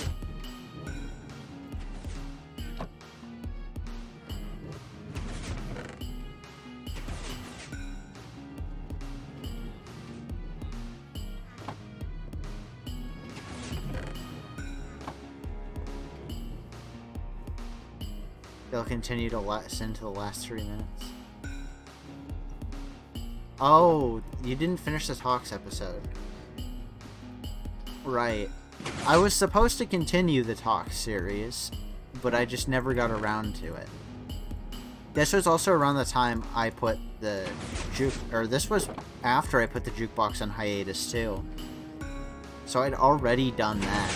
Speaker 1: They'll continue to listen to the last three minutes. Oh, you didn't finish the Talks episode. Right. I was supposed to continue the Talks series, but I just never got around to it. This was also around the time I put the juke, or this was after I put the jukebox on hiatus too. So I'd already done that.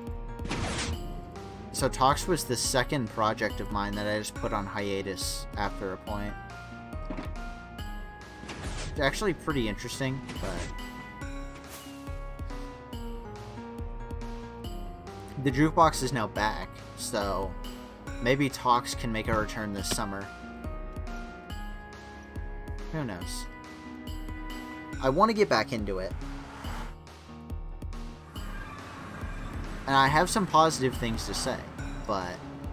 Speaker 1: So Talks was the second project of mine that I just put on hiatus after a point. Actually pretty interesting, but the jukebox is now back, so maybe Talks can make a return this summer. Who knows? I want to get back into it, and I have some positive things to say, but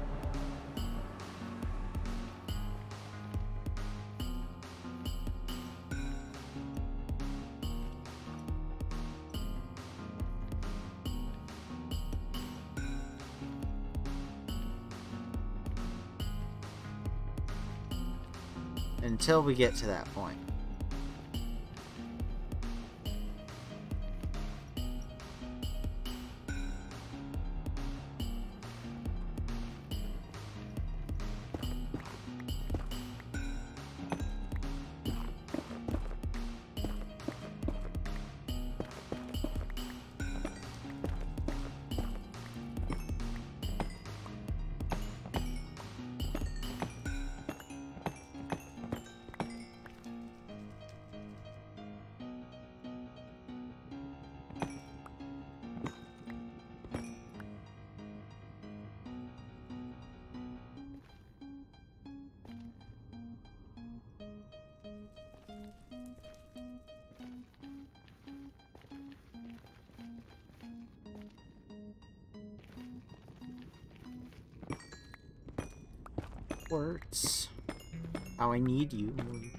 Speaker 1: until we get to that point. quartz. Oh, I need you.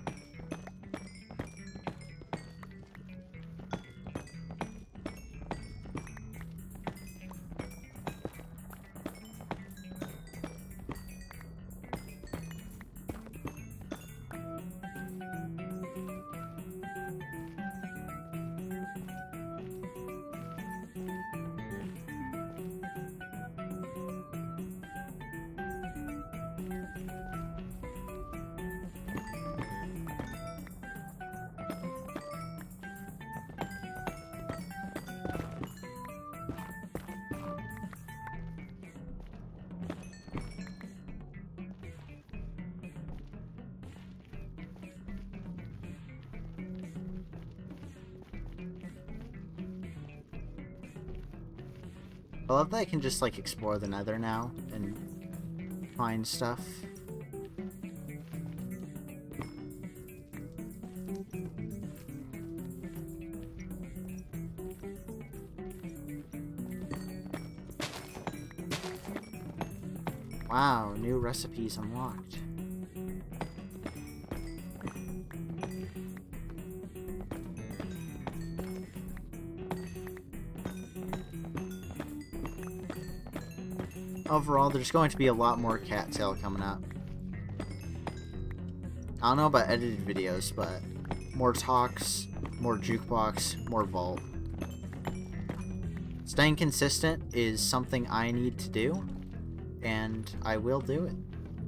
Speaker 1: I love that I can just, like, explore the nether now and find stuff. Wow, new recipes unlocked. Overall, there's going to be a lot more Cattail coming up. I don't know about edited videos, but more talks, more jukebox, more vault. Staying consistent is something I need to do, and I will do it.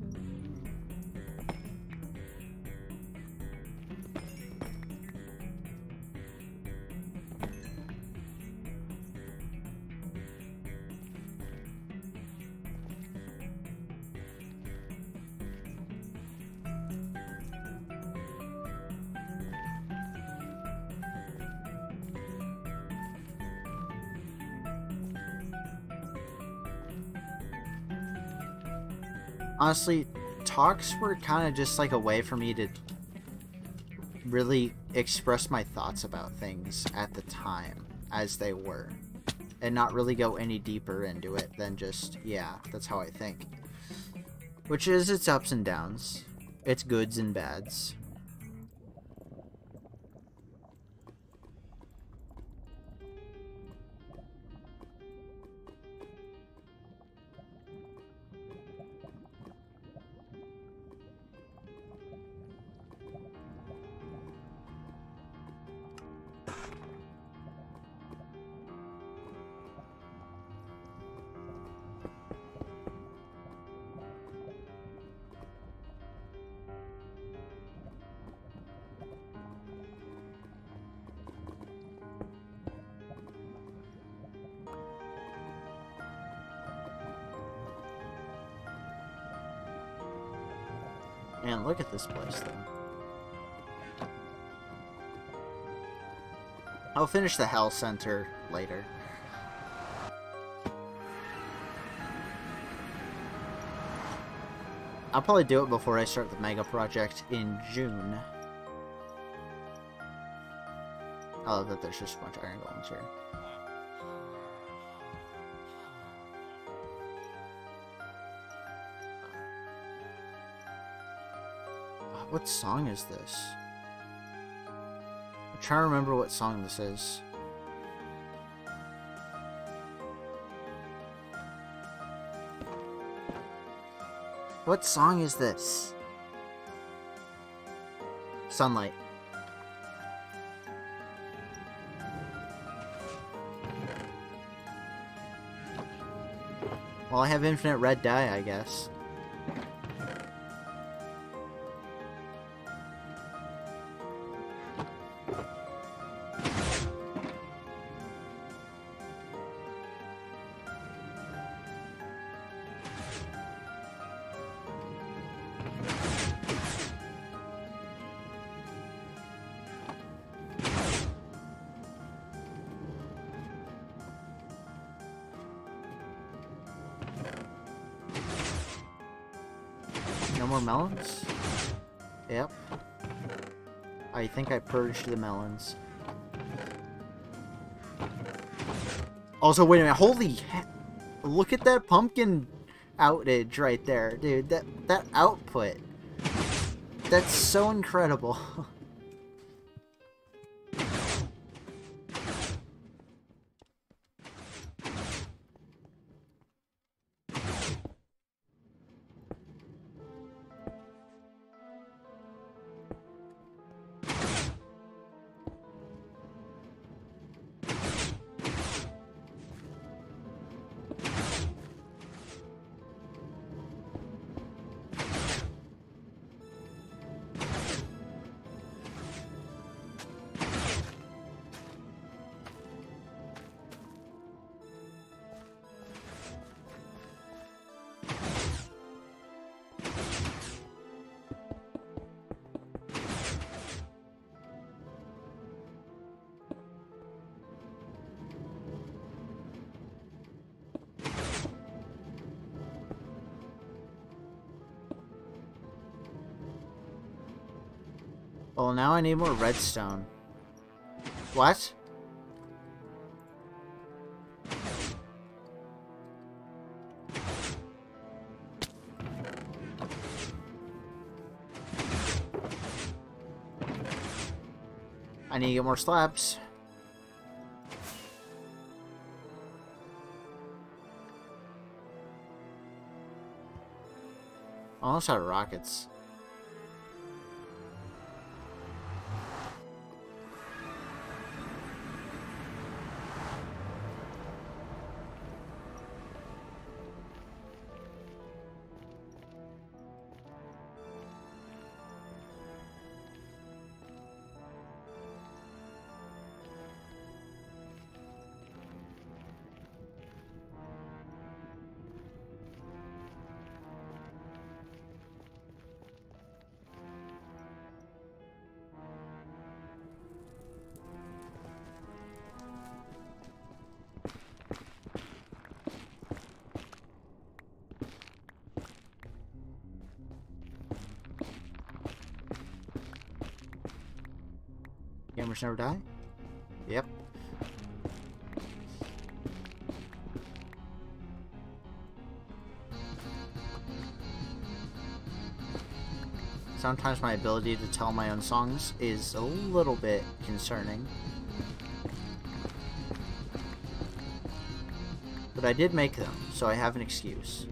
Speaker 1: Honestly, talks were kind of just like a way for me to really express my thoughts about things at the time as they were, and not really go any deeper into it than just, yeah, that's how I think. Which is its ups and downs, its goods and bads. Man, look at this place, though. I'll finish the Hell Center later. I'll probably do it before I start the Mega Project in June. I love that there's just a bunch of iron golems here. What song is this? I'm trying to remember what song this is. What song is this? Sunlight. Well, I have infinite red dye, I guess. No more melons? Yep. I think I purged the melons. Also, wait a minute. Holy heck. Look at that pumpkin outage right there, dude. That that output. That's so incredible. Well, now I need more redstone. What? I need to get more slabs. Almost out of rockets. Gamers never die? Yep. Sometimes my ability to tell my own songs is a little bit concerning. But I did make them, so I have an excuse.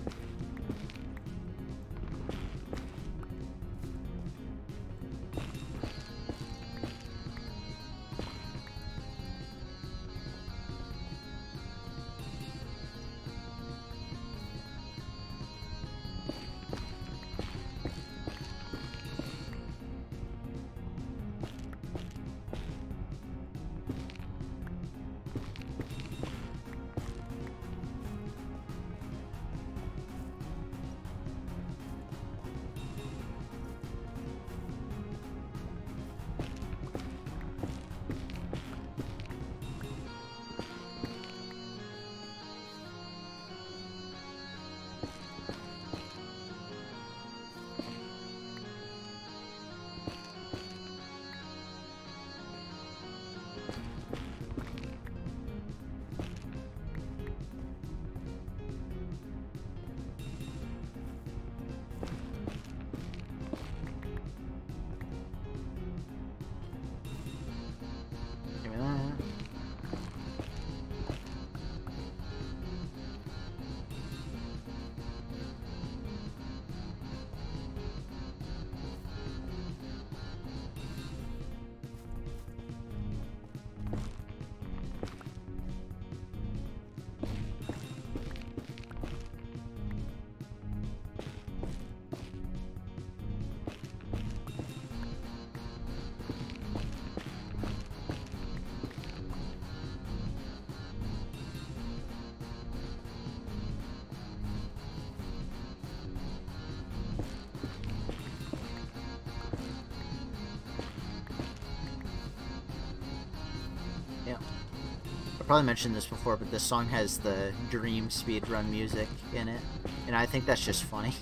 Speaker 1: I probably mentioned this before, but this song has the dream speedrun music in it, and I think that's just funny.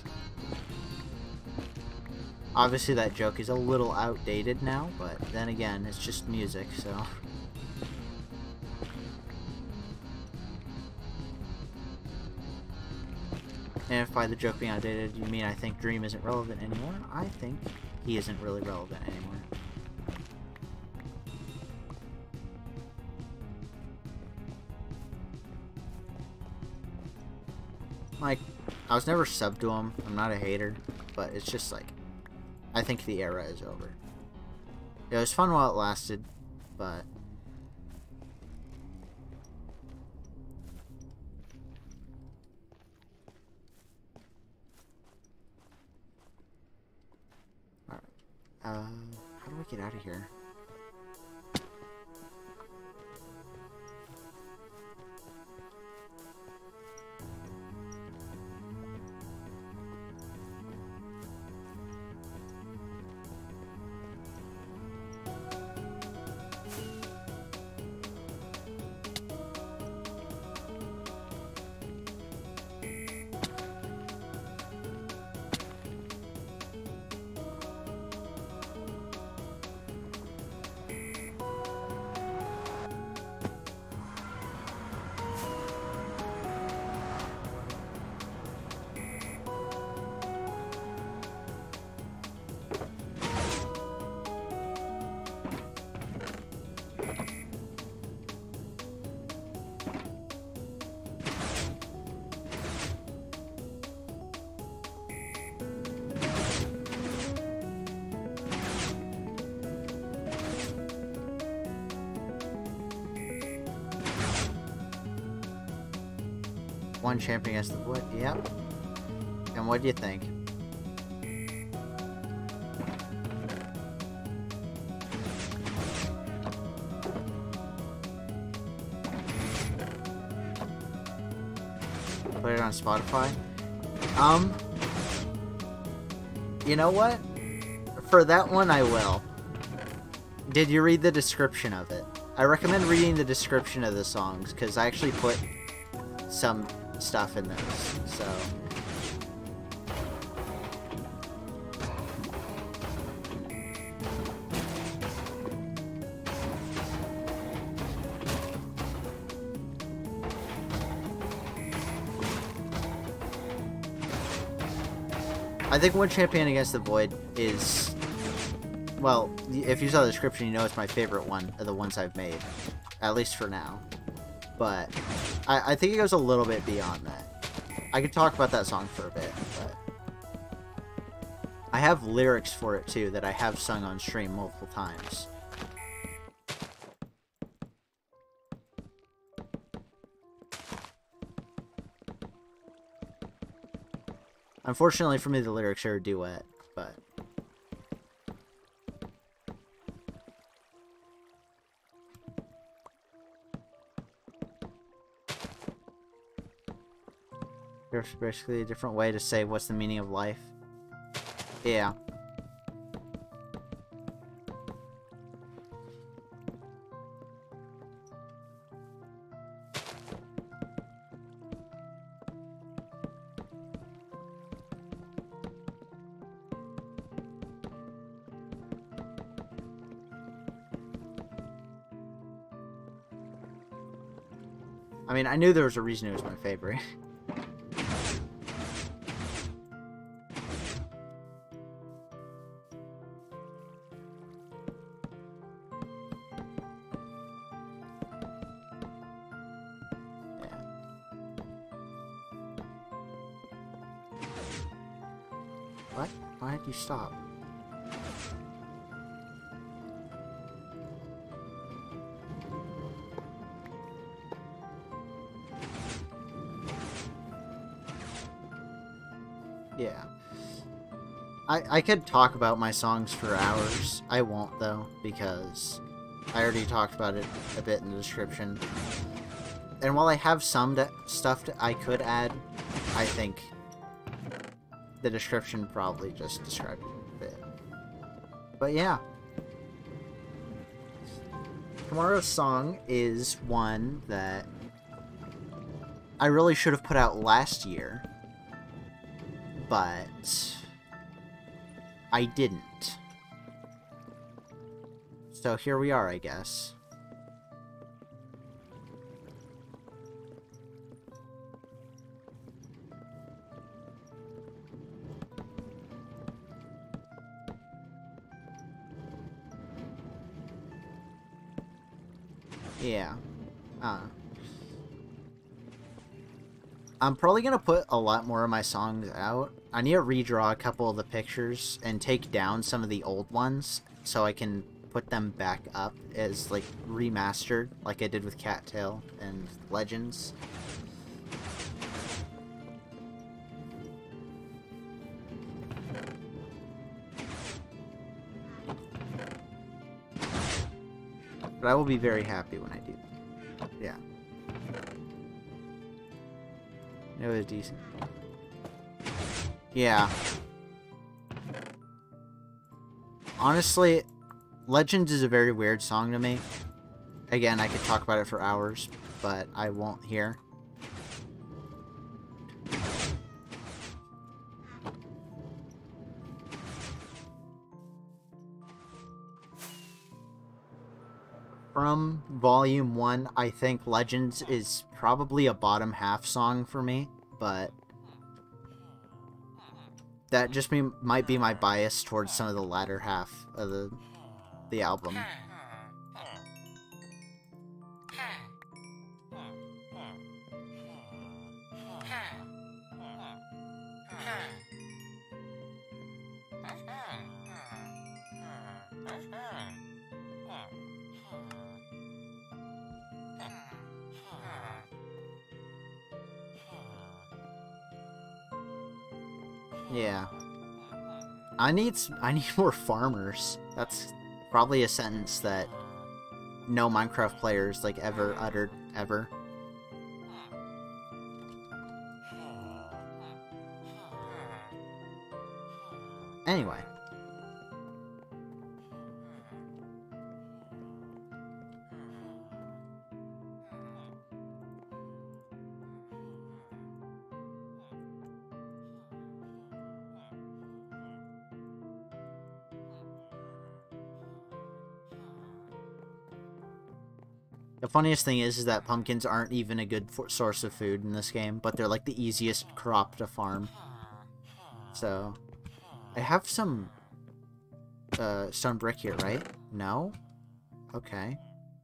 Speaker 1: Obviously that joke is a little outdated now, but then again, it's just music, so... And if by the joke being outdated you mean I think Dream isn't relevant anymore, I think he isn't really relevant anymore. Like, I was never sub to him. I'm not a hater, but it's just like, I think the era is over. It was fun while it lasted, but alright. Uh, how do we get out of here? One champion against the void. Yep. And what do you think? Put it on Spotify. Um. You know what? For that one, I will. Did you read the description of it? I recommend reading the description of the songs because I actually put some stuff in those, so I think One Champion Against the Void is, well, if you saw the description, you know it's my favorite one of the ones I've made, at least for now. But I, I think it goes a little bit beyond that. I could talk about that song for a bit, but I have lyrics for it too that I have sung on stream multiple times. Unfortunately for me, the lyrics are a duet, but there's basically a different way to say what's the meaning of life. Yeah. I mean, I knew there was a reason it was my favorite. What? Why did you stop? Yeah. I, I could talk about my songs for hours. I won't, though, because I already talked about it a bit in the description. And while I have some stuff that I could add, I think the description probably just described it a bit. But yeah. Tomorrow's song is one that I really should have put out last year, but I didn't. So here we are, I guess. Yeah. Uh. I'm probably gonna put a lot more of my songs out. I need to redraw a couple of the pictures and take down some of the old ones so I can put them back up as, like, remastered, like I did with Cattail and Legends. But I will be very happy when I do. Yeah. It was decent. Yeah. Honestly, Legends is a very weird song to me. Again, I could talk about it for hours, but I won't here. From Volume one, I think Legends is probably a bottom half song for me, but that just me might be my bias towards some of the latter half of the the album. Yeah. I need I need more farmers. That's probably a sentence that no Minecraft players like ever uttered ever. Anyway. The funniest thing is, is that pumpkins aren't even a good for source of food in this game, but they're like the easiest crop to farm. So, I have some uh, stone brick here, right? No? Okay.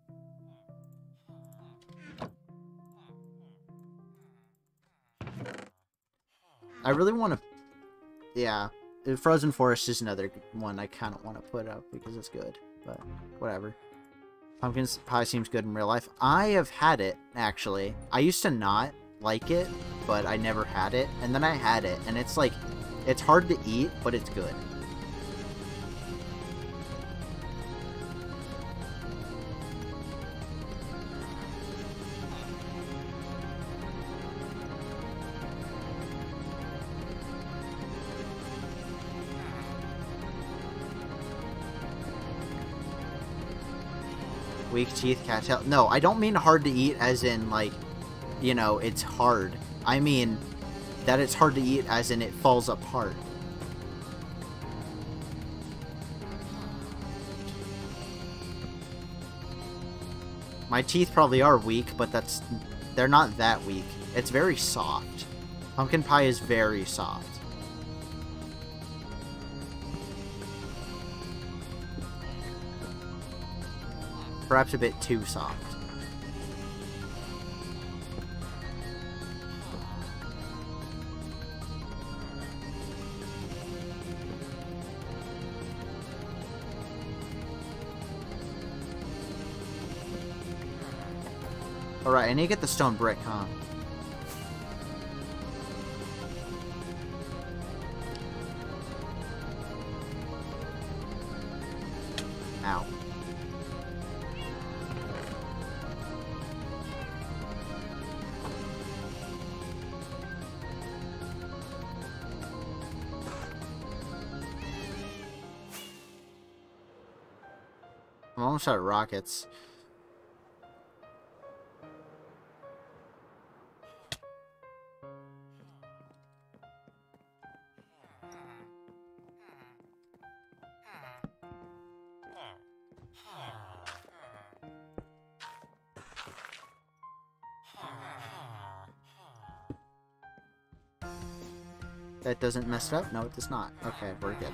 Speaker 1: I really want to... Yeah. Frozen Forest is another one I kind of want to put up because it's good, but whatever. Pumpkin pie seems good in real life. I have had it, actually. I used to not like it, but I never had it. And then I had it, and it's like, it's hard to eat, but it's good. Weak teeth, Cattail. No, I don't mean hard to eat as in, like, you know, it's hard. I mean that it's hard to eat as in it falls apart. My teeth probably are weak, but that's... they're not that weak. It's very soft. Pumpkin pie is very soft. Perhaps a bit too soft. Alright, I need to get the stone brick, huh? Ow. I'm almost out of rockets. That doesn't mess it up? No, it does not. Okay, we're good.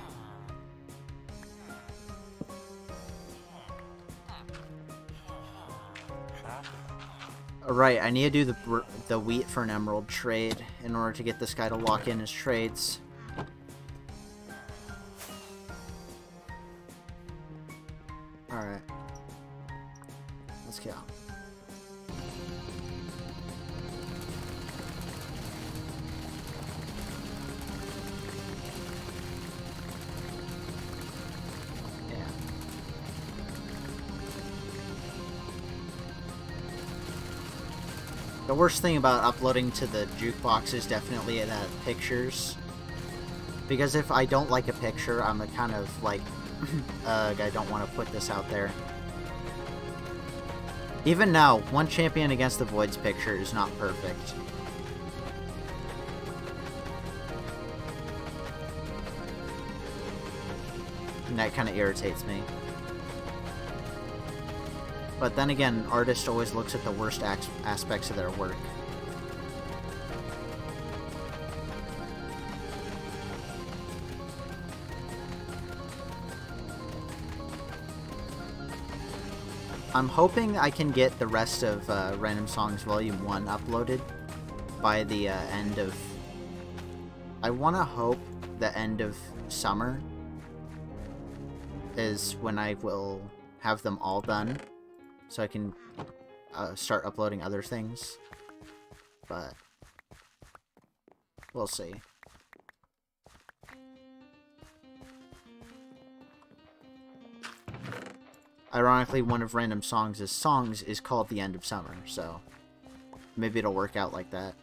Speaker 1: Right, I need to do the the wheat for an emerald trade in order to get this guy to lock in his trades. Alright. Let's go. The worst thing about uploading to the jukebox is definitely the pictures. Because if I don't like a picture, I'm a kind of like, ugh, I don't want to put this out there. Even now, one champion against the Void's picture is not perfect. And that kind of irritates me. But then again, artist always looks at the worst aspects of their work. I'm hoping I can get the rest of uh, Random Songs Volume one uploaded by the uh, end of... I want to hope the end of summer is when I will have them all done. So I can uh, start uploading other things, but we'll see. Ironically, one of Random Songs' songs is called The End of Summer, so maybe it'll work out like that.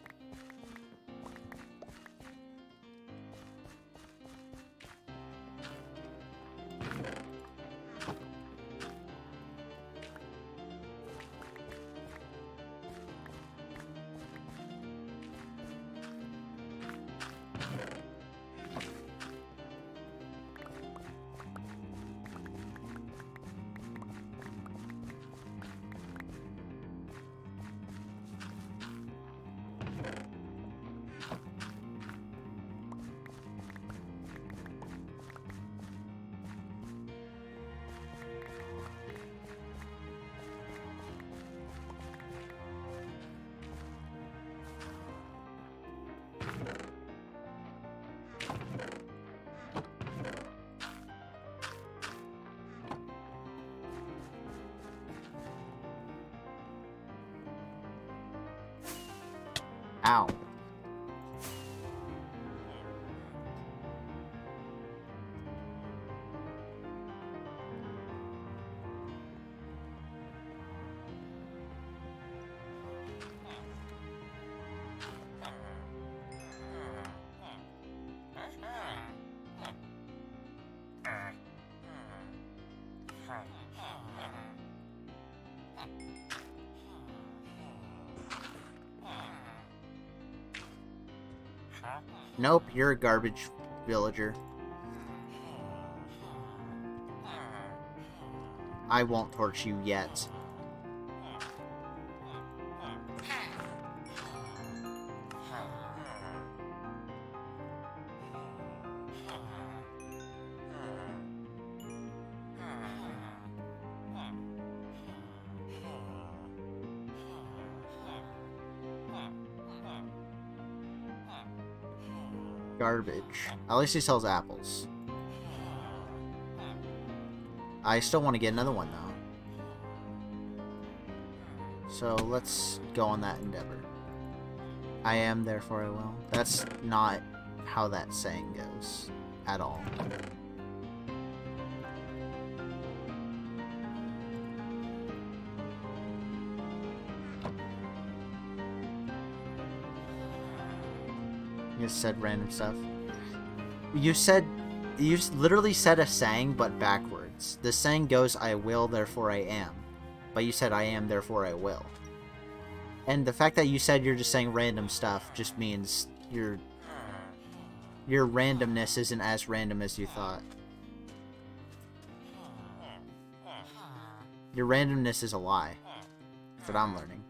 Speaker 1: Ow. Nope, you're a garbage villager. I won't torch you yet. Garbage. At least he sells apples. I still want to get another one, though. So let's go on that endeavor. I am, therefore I will. That's not how that saying goes. At all. You said random stuff. You said... You literally said a saying, but backwards. The saying goes, I will, therefore I am. But you said, I am, therefore I will. And the fact that you said you're just saying random stuff just means your... Your randomness isn't as random as you thought. Your randomness is a lie. That's what I'm learning.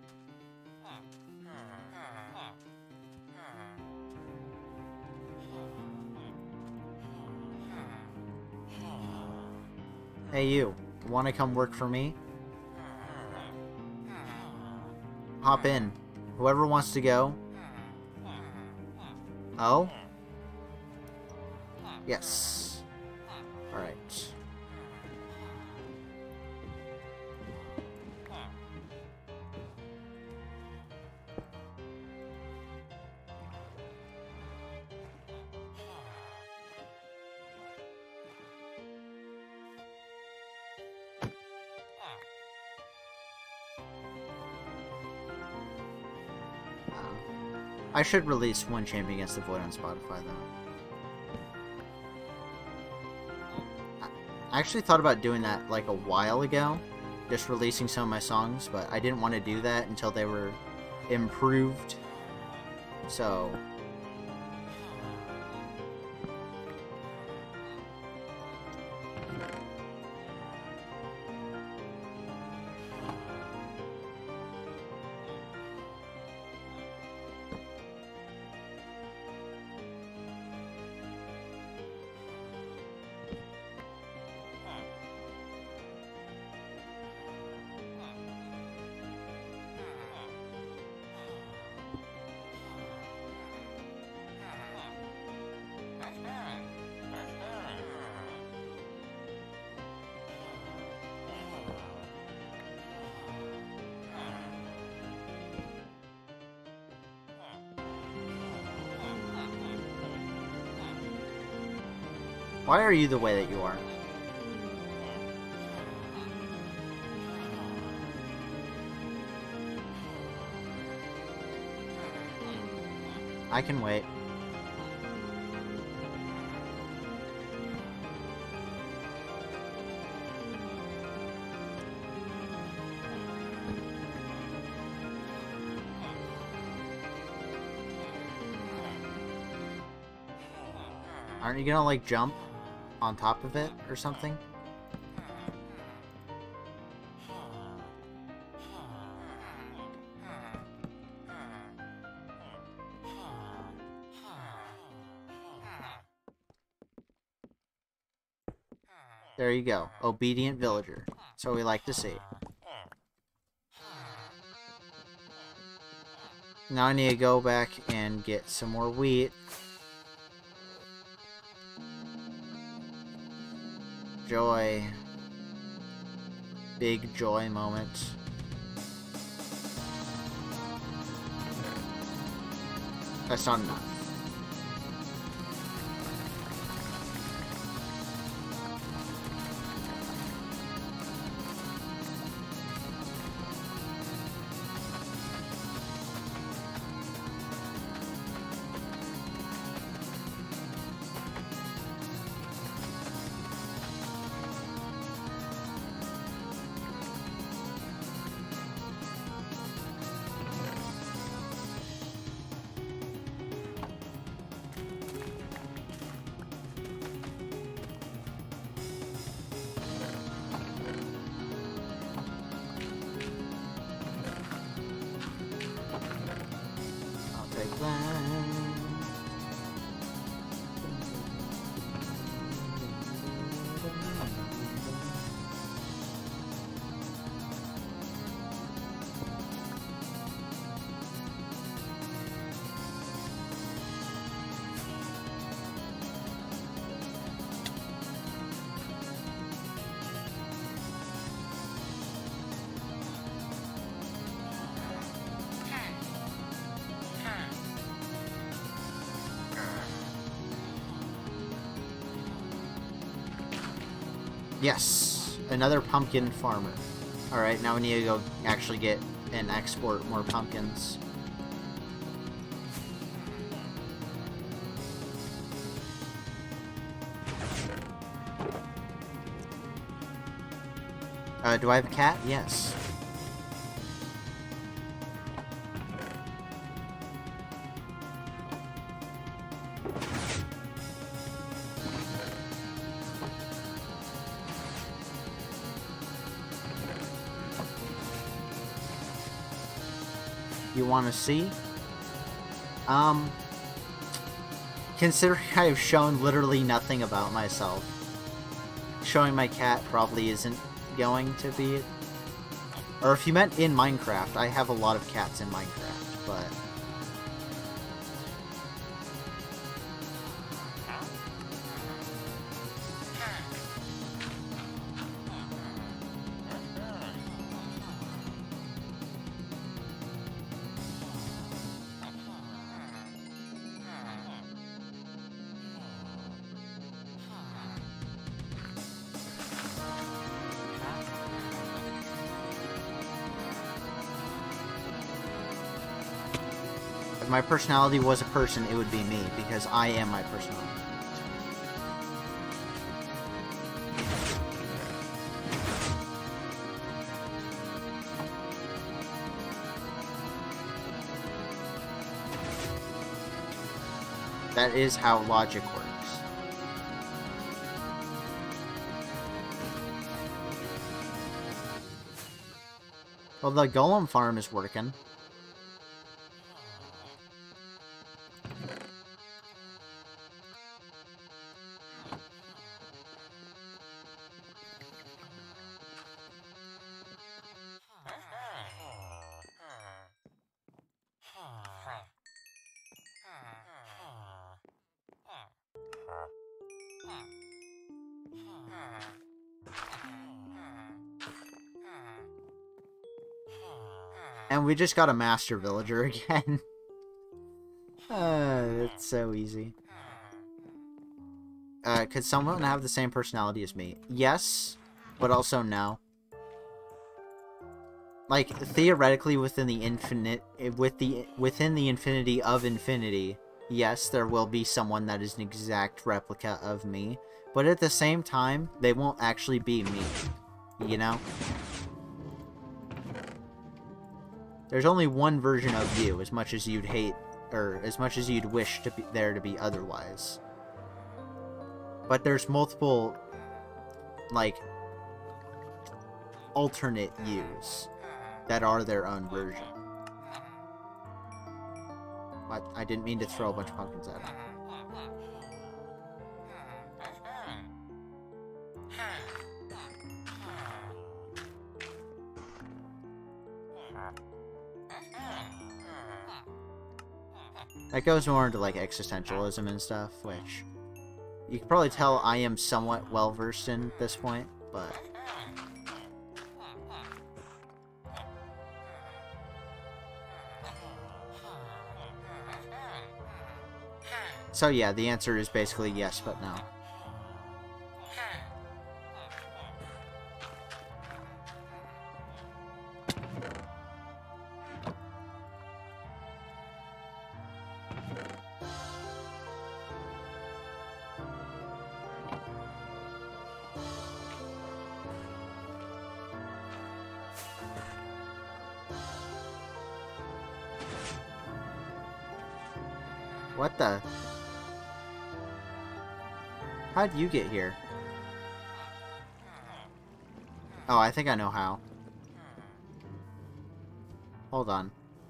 Speaker 1: Hey you, wanna come work for me? hop in. Whoever wants to go. Oh? Yes. Alright. I should release one champion against the Void on Spotify, though. I actually thought about doing that, like, a while ago. Just releasing some of my songs, but I didn't want to do that until they were improved. So... Why are you the way that you are? I can wait. Aren't you gonna, like, jump on top of it or something? There you go. Obedient villager. That's what we like to see. Now I need to go back and get some more wheat. Joy. Big joy moment. That's not enough. Yes, another pumpkin farmer. Alright, now we need to go actually get and export more pumpkins. Uh, do I have a cat? Yes. You want to see? Um, considering I've shown literally nothing about myself, showing my cat probably isn't going to be Or if you meant in Minecraft, I have a lot of cats in Minecraft, but... If my personality was a person, it would be me, because I am my personality. That is how logic works. Well, the golem farm is working. And we just got a master villager again. uh, it's so easy. Uh, could someone have the same personality as me? Yes, but also no. Like, theoretically, within the infinite, with the within the infinity of infinity, yes, there will be someone that is an exact replica of me. But at the same time, they won't actually be me. You know? There's only one version of you, as much as you'd hate, or as much as you'd wish to be there to be otherwise. But there's multiple, like, alternate yous that are their own version. But I didn't mean to throw a bunch of pumpkins at him. That goes more into, like, existentialism and stuff, which you can probably tell I am somewhat well-versed in at this point, but... So yeah, the answer is basically yes, but no. What the? How'd you get here? Oh, I think I know how. Hold on.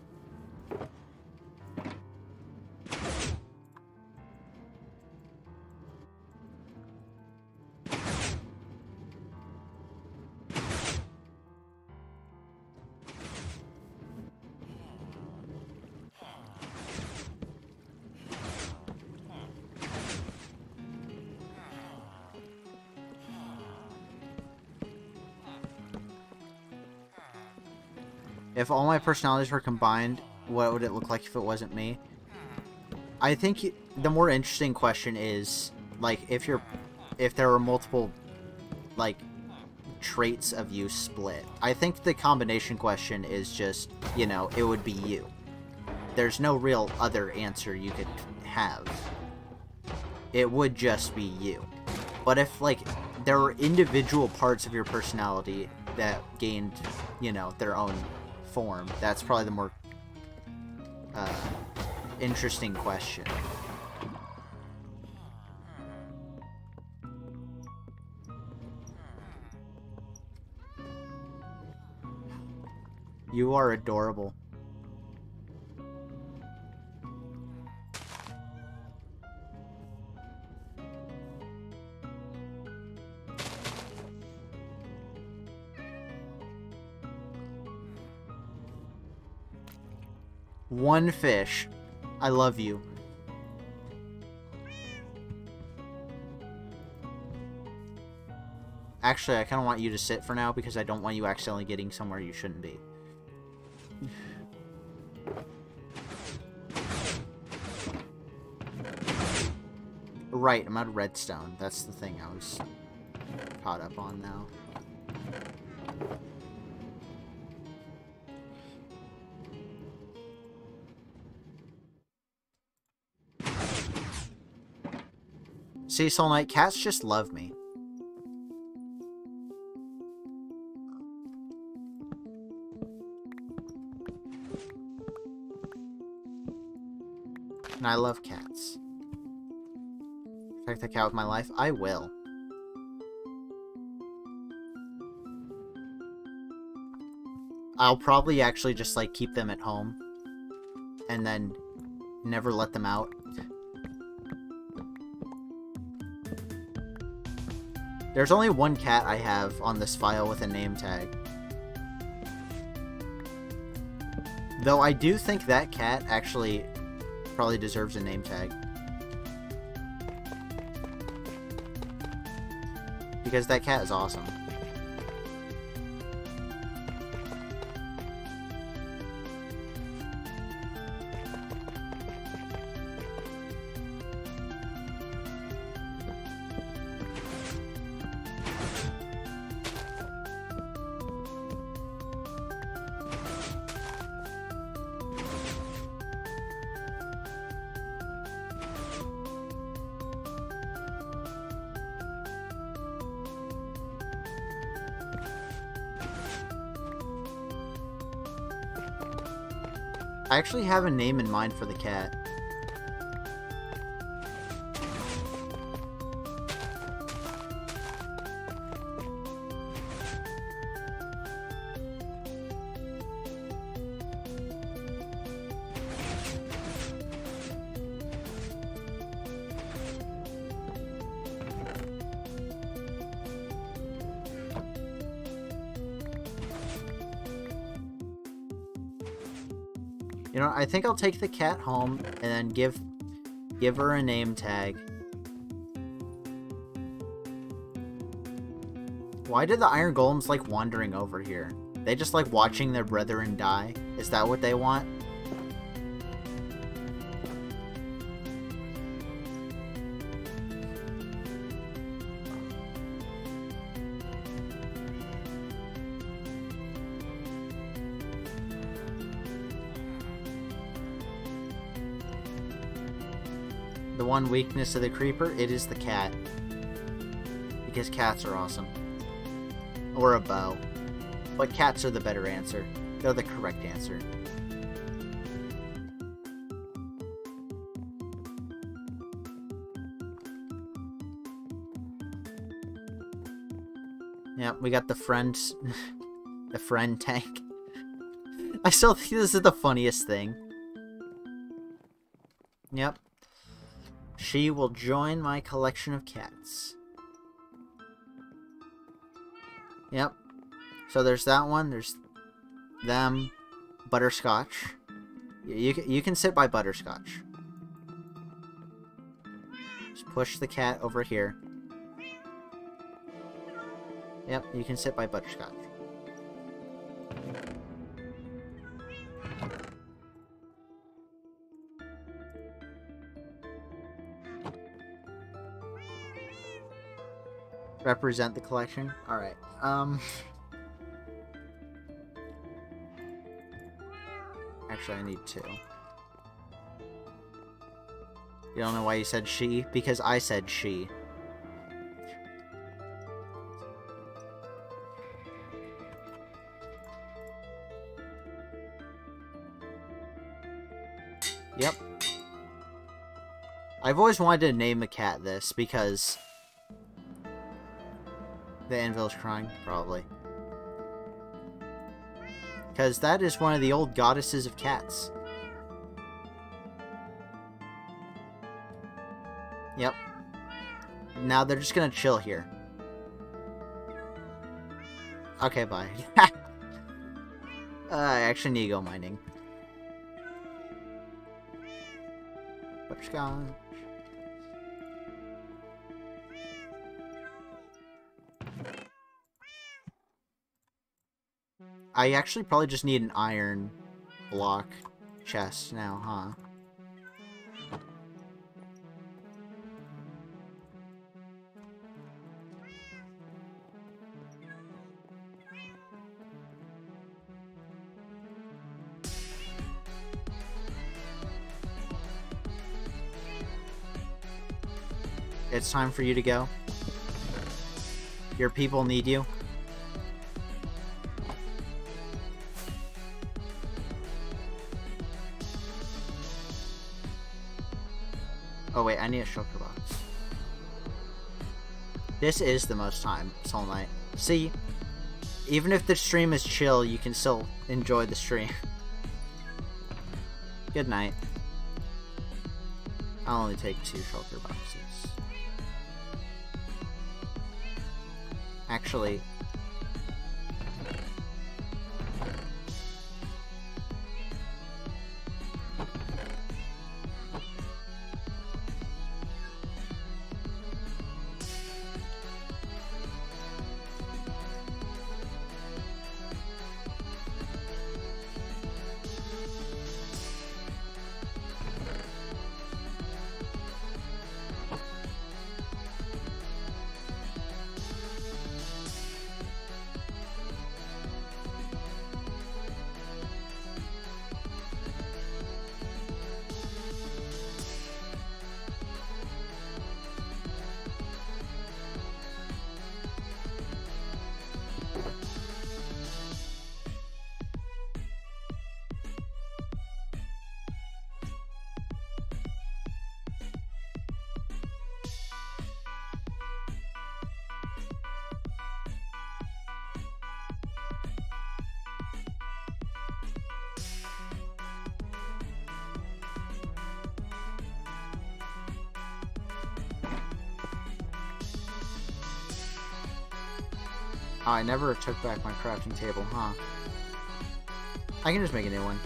Speaker 1: If all my personalities were combined, what would it look like if it wasn't me? I think the more interesting question is, like, if you're, if there were multiple, like, traits of you split. I think the combination question is just, you know, it would be you. There's no real other answer you could have. It would just be you. But if, like, there were individual parts of your personality that gained, you know, their own form, that's probably the more uh, interesting question. You are adorable. One fish. I love you. Actually, I kind of want you to sit for now because I don't want you accidentally getting somewhere you shouldn't be. Right, I'm out of redstone. That's the thing I was caught up on now. See, Soul Knight, cats just love me. And I love cats. Protect the cat with my life? I will. I'll probably actually just, like, keep them at home. And then never let them out. There's only one cat I have on this file with a name tag. Though I do think that cat actually probably deserves a name tag. Because that cat is awesome. I actually have a name in mind for the cat. You know, I think I'll take the cat home and then give give her a name tag. Why did the iron golems like wandering over here? They just like watching their brethren die? Is that what they want? The one weakness of the creeper, it is the cat. Because cats are awesome. Or a bow. But cats are the better answer. They're the correct answer. Yeah, we got the friend... the friend tank. I still think this is the funniest thing. Yep. She will join my collection of cats. Yep. So there's that one. There's them. Butterscotch. You, you can sit by Butterscotch. Just push the cat over here. Yep, you can sit by Butterscotch. Represent the collection? Alright. Um... Actually, I need two. You don't know why you said she? Because I said she. Yep. I've always wanted to name a cat this, because... The anvil's crying? Probably. Because that is one of the old goddesses of cats. Yep. Now they're just gonna chill here. Okay, bye. uh, I actually need to go mining. butterscotch. I actually probably just need an iron block chest now, huh? It's time for you to go. Your people need you. Oh wait, I need a shulker box. This is the most time, Soul Knight. See, even if the stream is chill, you can still enjoy the stream. Good night. I'll only take two shulker boxes. Actually, oh, I never took back my crafting table, huh? I can just make a new one.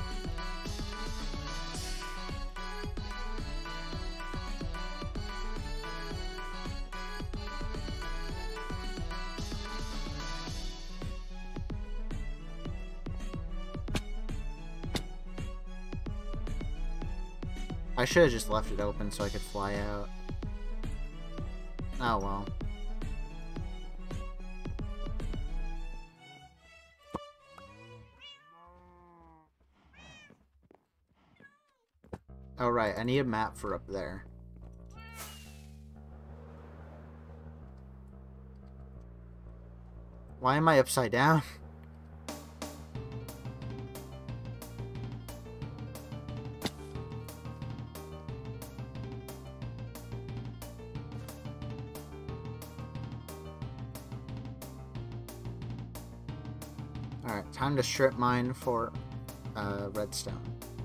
Speaker 1: I should have just left it open so I could fly out. Oh well. Oh right, I need a map for up there. Why am I upside down? Alright, time to strip mine for uh, redstone.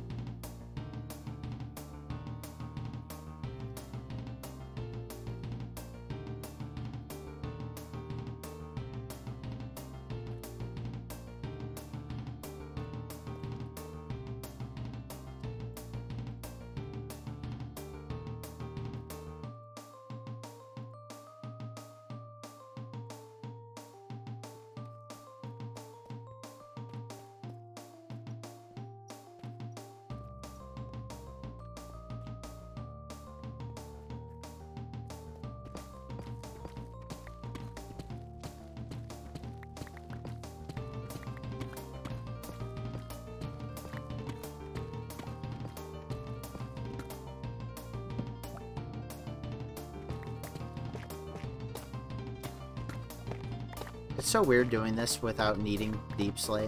Speaker 1: It's so weird doing this without needing Deep Slate.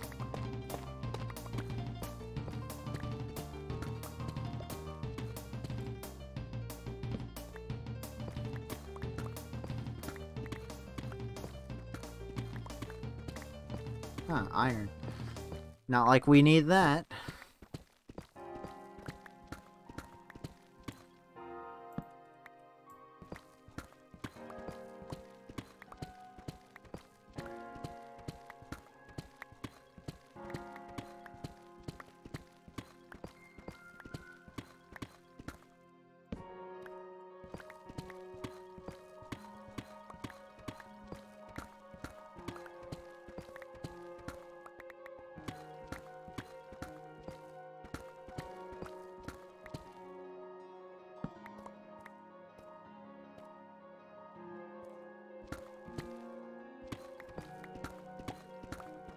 Speaker 1: Huh, iron. Not like we need that.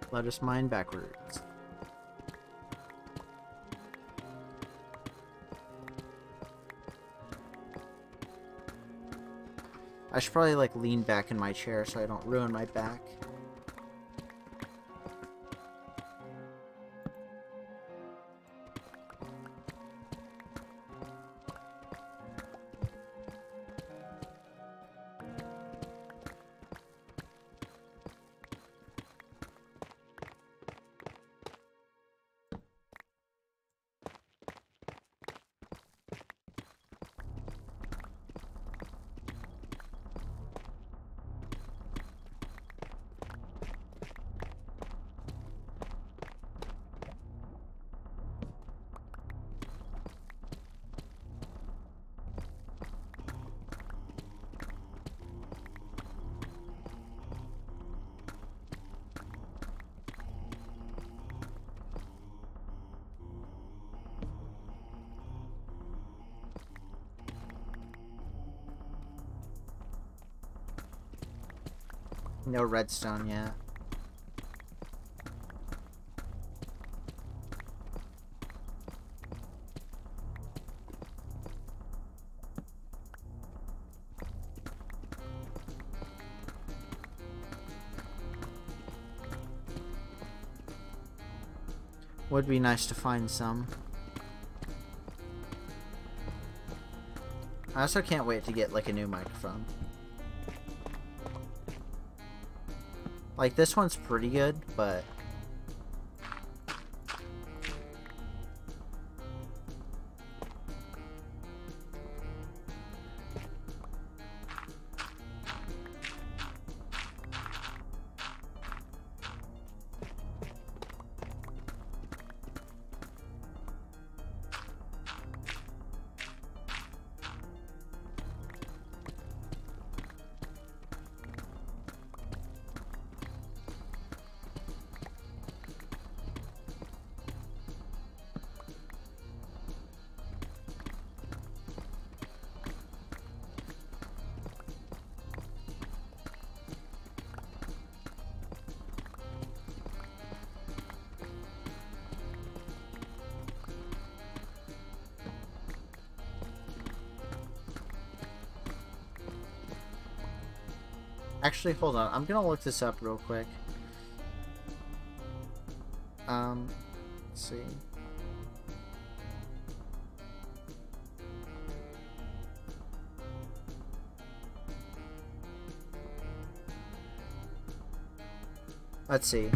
Speaker 1: Let us mine backwards. I should probably like lean back in my chair so I don't ruin my back. No redstone yet. Would be nice to find some. I also can't wait to get like a new microphone. Like, this one's pretty good, but... Actually, hold on. I'm gonna look this up real quick. Um, let's see. Let's see.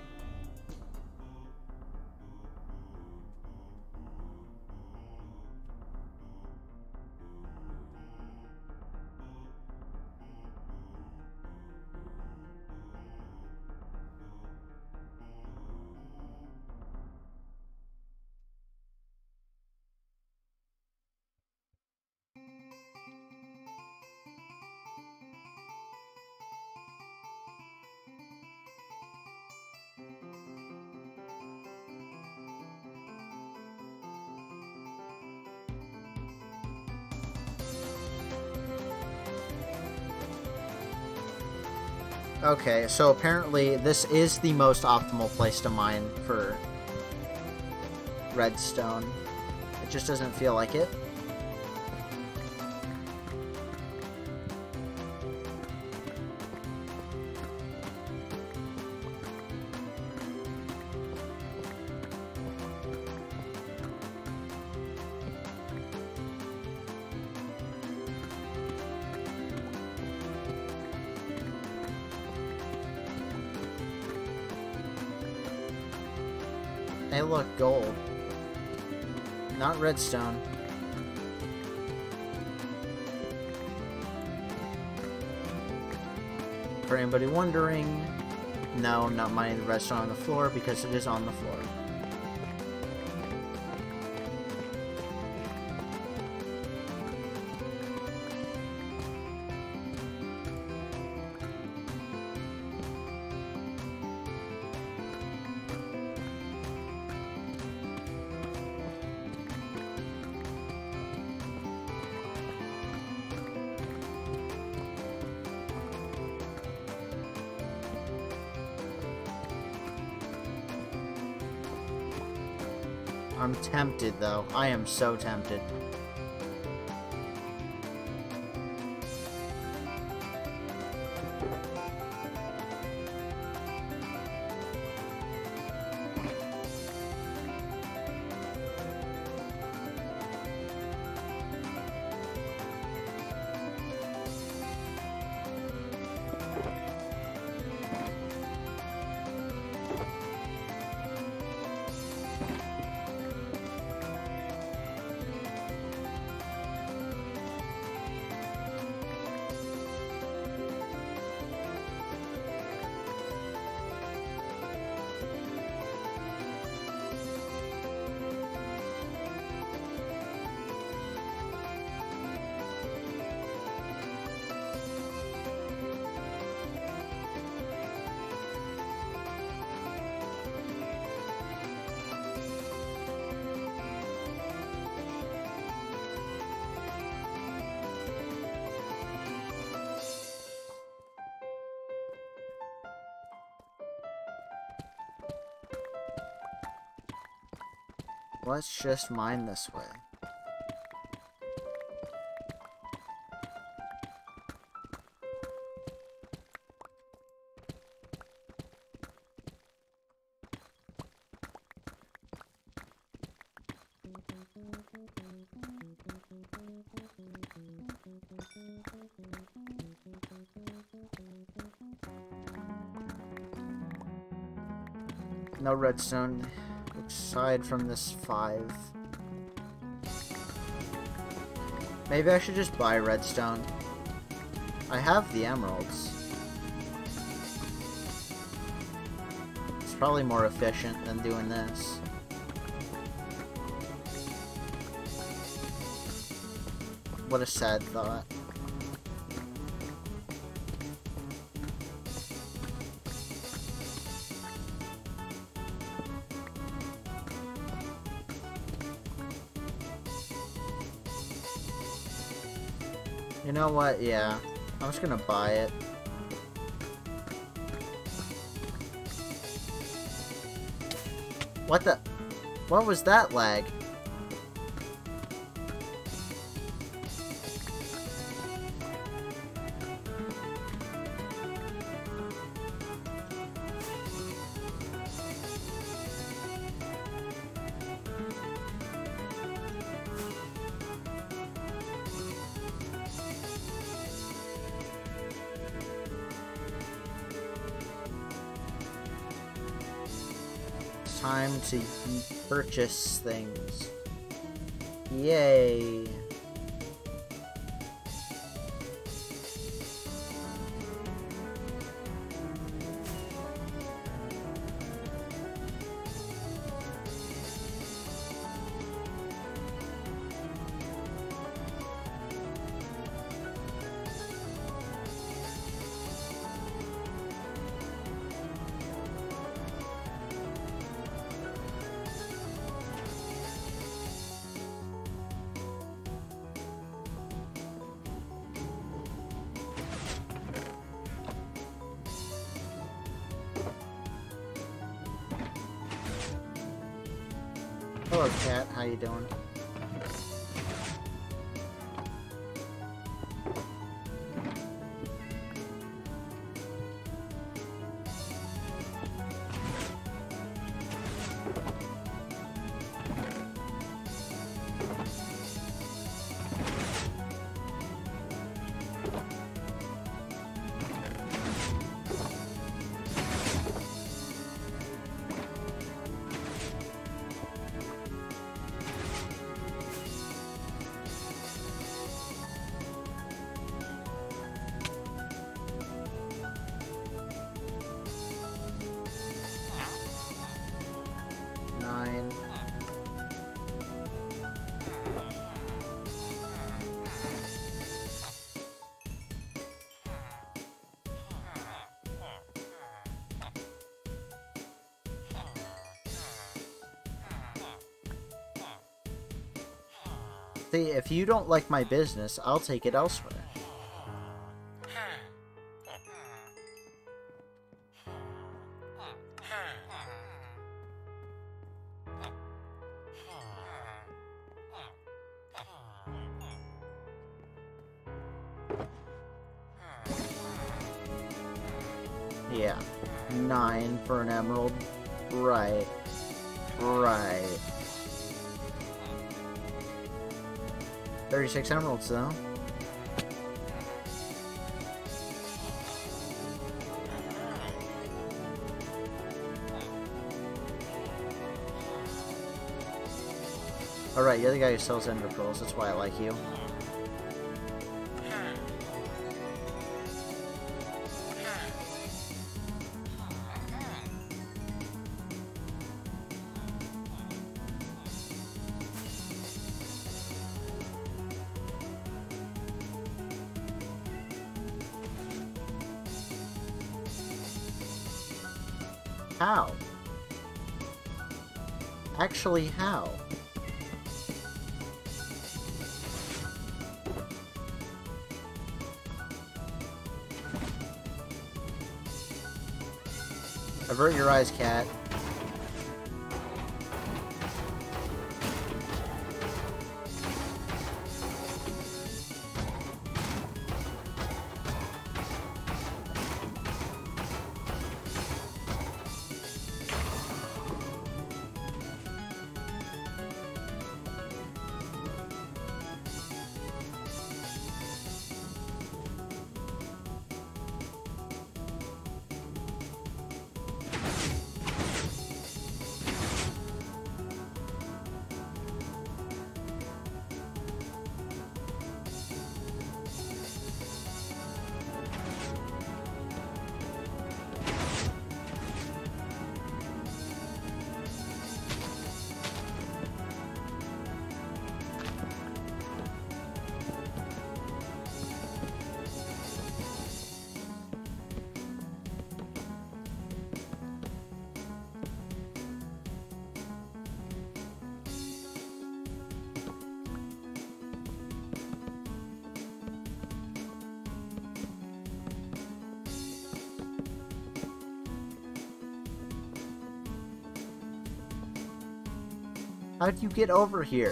Speaker 1: Okay, so apparently this is the most optimal place to mine for redstone. It just doesn't feel like it. Hey, look, gold. Not redstone. For anybody wondering, no, I'm not mining the redstone on the floor because it is on the floor. I'm tempted, though. I am so tempted. Let's just mine this way. No redstone. Aside from this five. Maybe I should just buy redstone. I have the emeralds. It's probably more efficient than doing this. What a sad thought. You know what? Yeah. I'm just gonna buy it. What the? What was that lag? Time to purchase things. Yay. Hello, cat. How you doing? Nine. See, if you don't like my business, I'll take it elsewhere. Yeah. Nine for an emerald. Right. Right. thirty-six emeralds, though. Alright, you're the guy who sells ender pearls. That's why I like you. How? Actually, how? Avert your eyes, cat. How'd you get over here?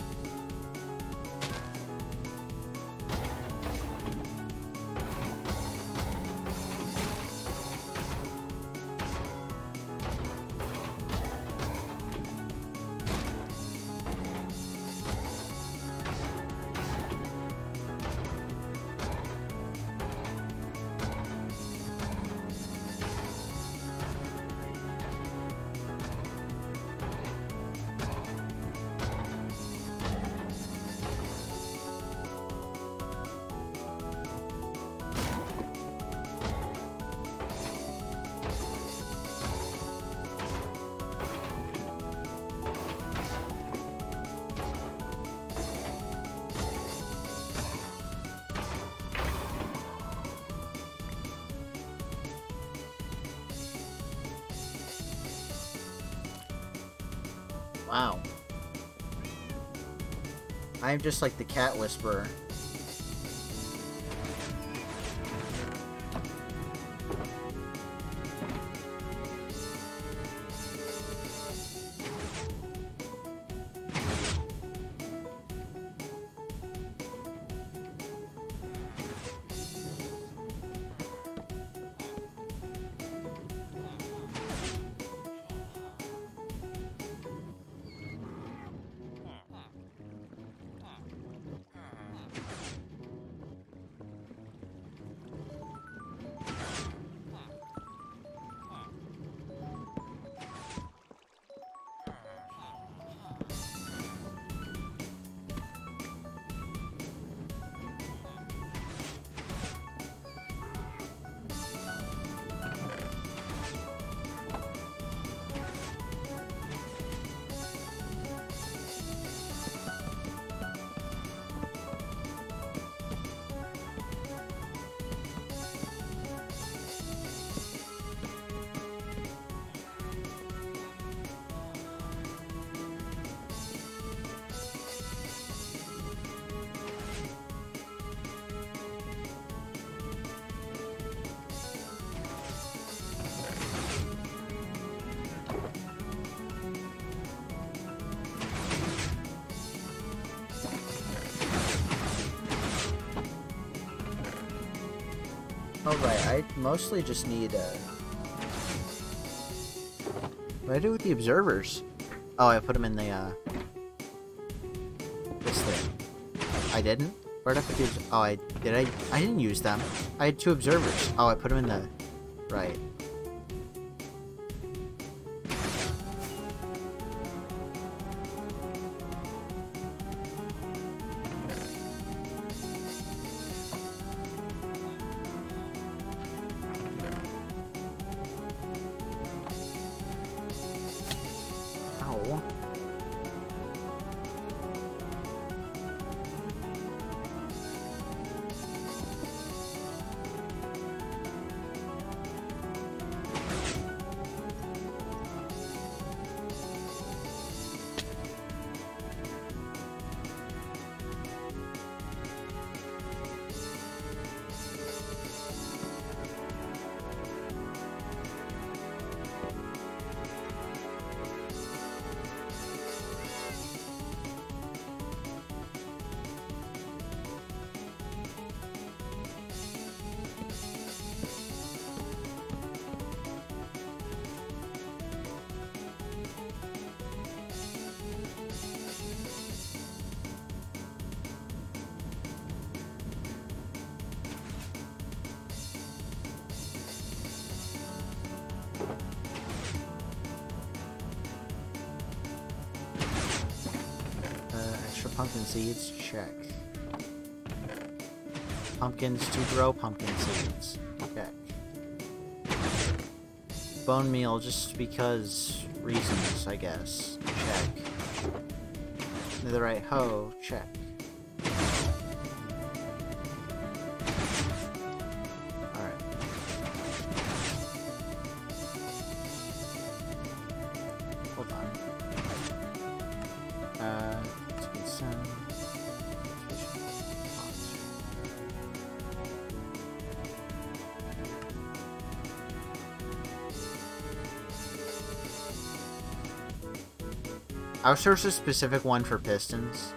Speaker 1: Wow. I'm just like the cat whisperer. Alright, I mostly just need a What did I do with the observers? Oh, I put them in the, uh... this thing. I didn't? Where'd I put these? Oh, I... Did I... I didn't use them. I had two observers. Oh, I put them in the... Right. Pumpkin seeds, check. Pumpkins to grow pumpkin seeds, check. Bone meal just because reasons, I guess, check. Netherite hoe, check. Alright. Hold on. Uh... I was sure there's a specific one for pistons.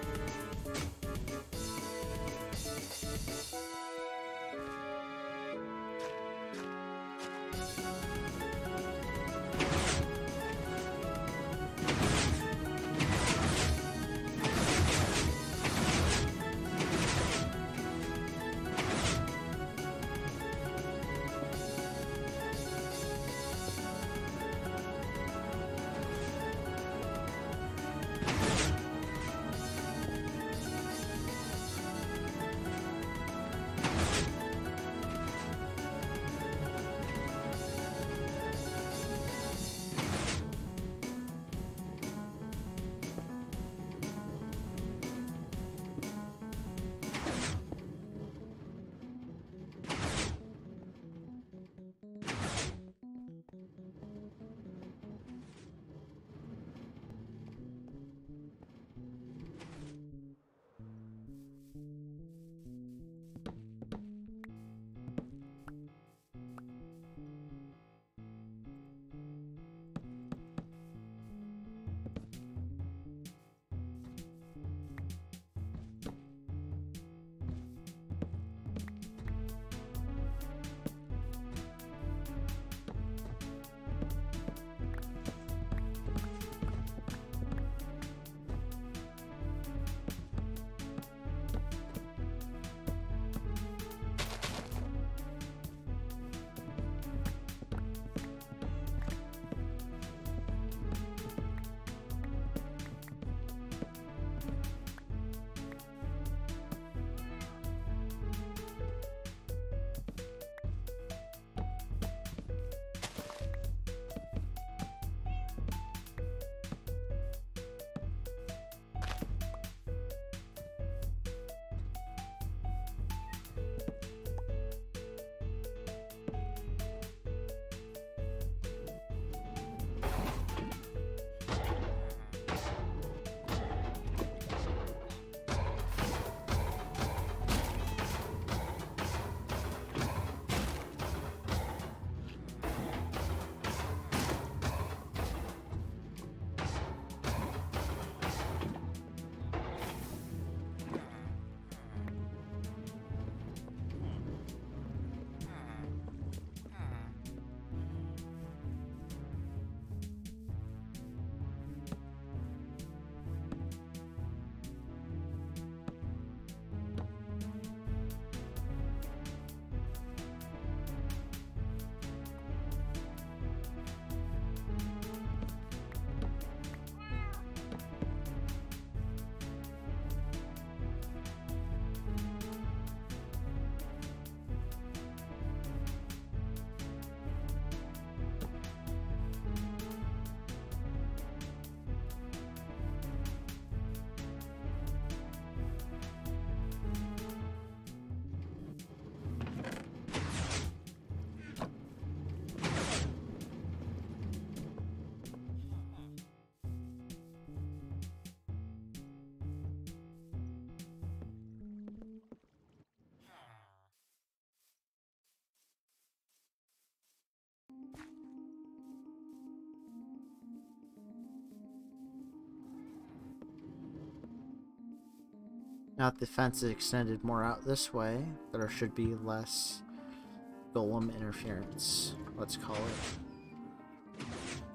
Speaker 1: Now that the fence is extended more out this way, there should be less golem interference, let's call it.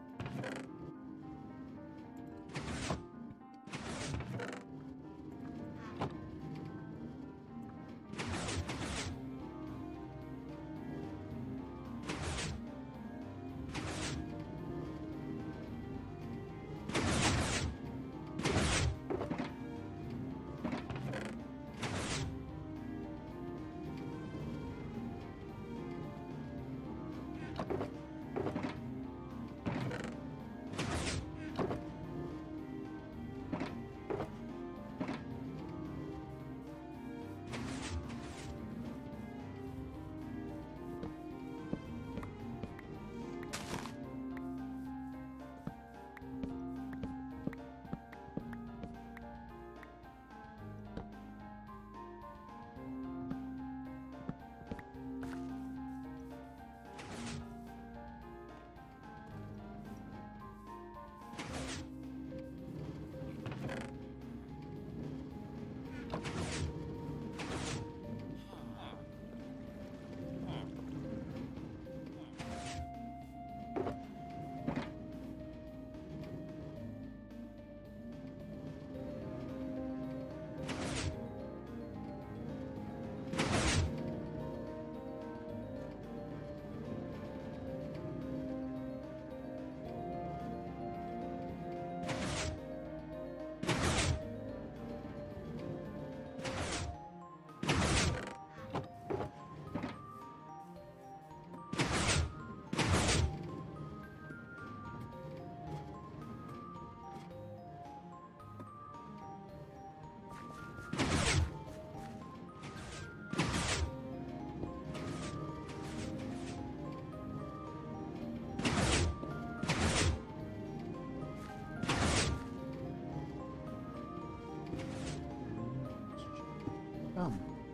Speaker 1: Um.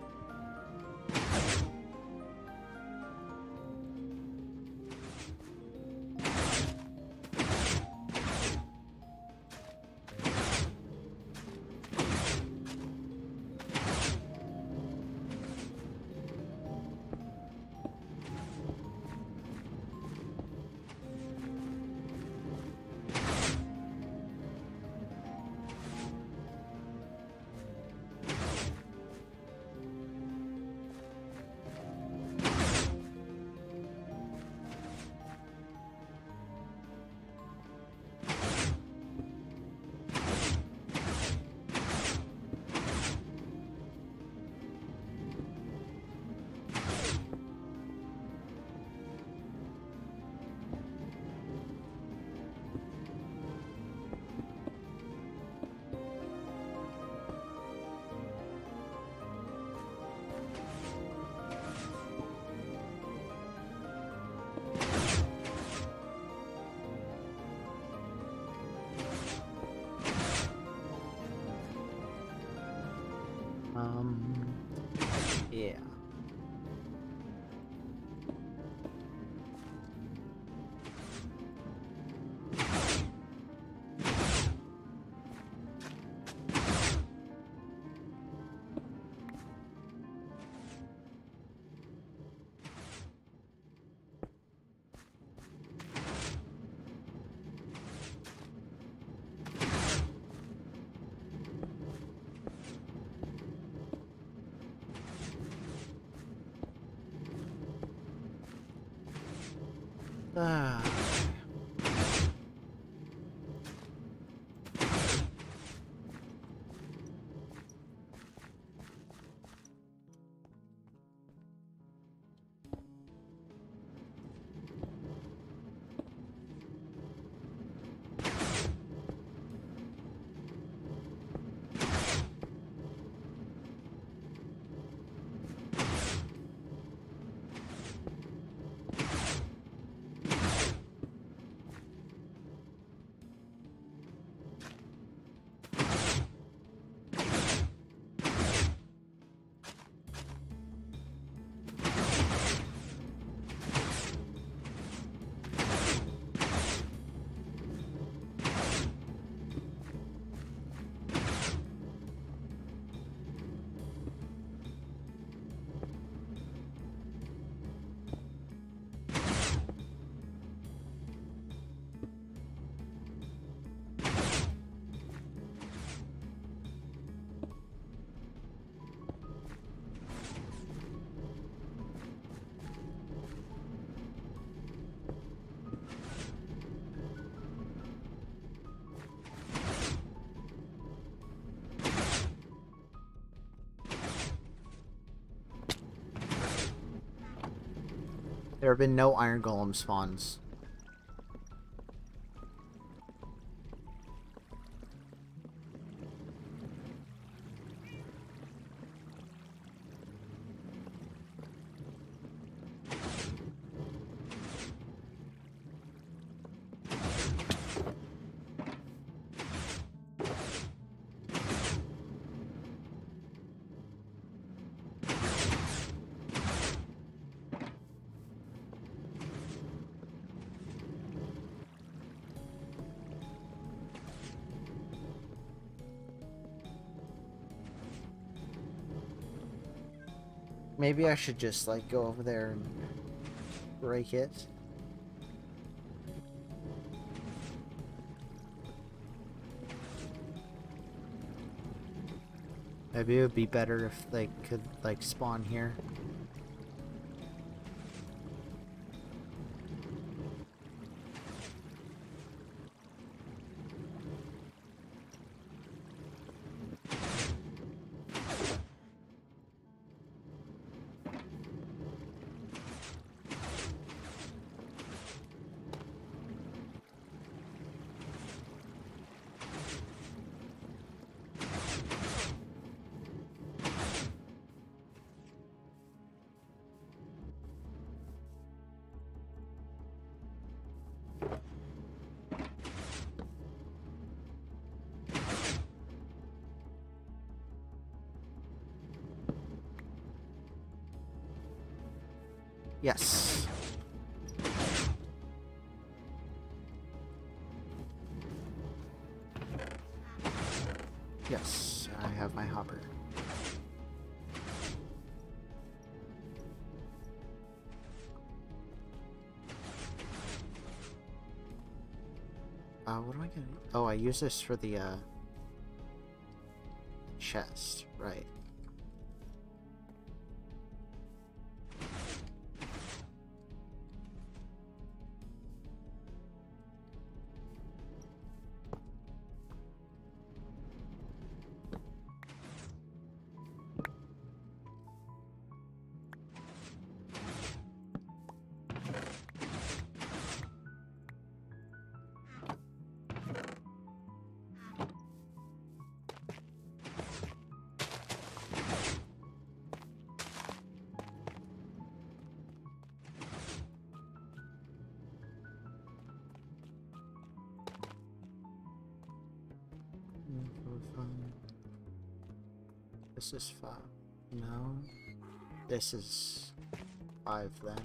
Speaker 1: Um, yeah. Ah. There have been no iron golem spawns. Maybe I should just, like, go over there and break it. Maybe it would be better if they could, like, spawn here. Yes. Yes, I have my hopper. Uh, what am I gonna... Oh, I use this for the, uh... chest, right. This is five. No. This is five then.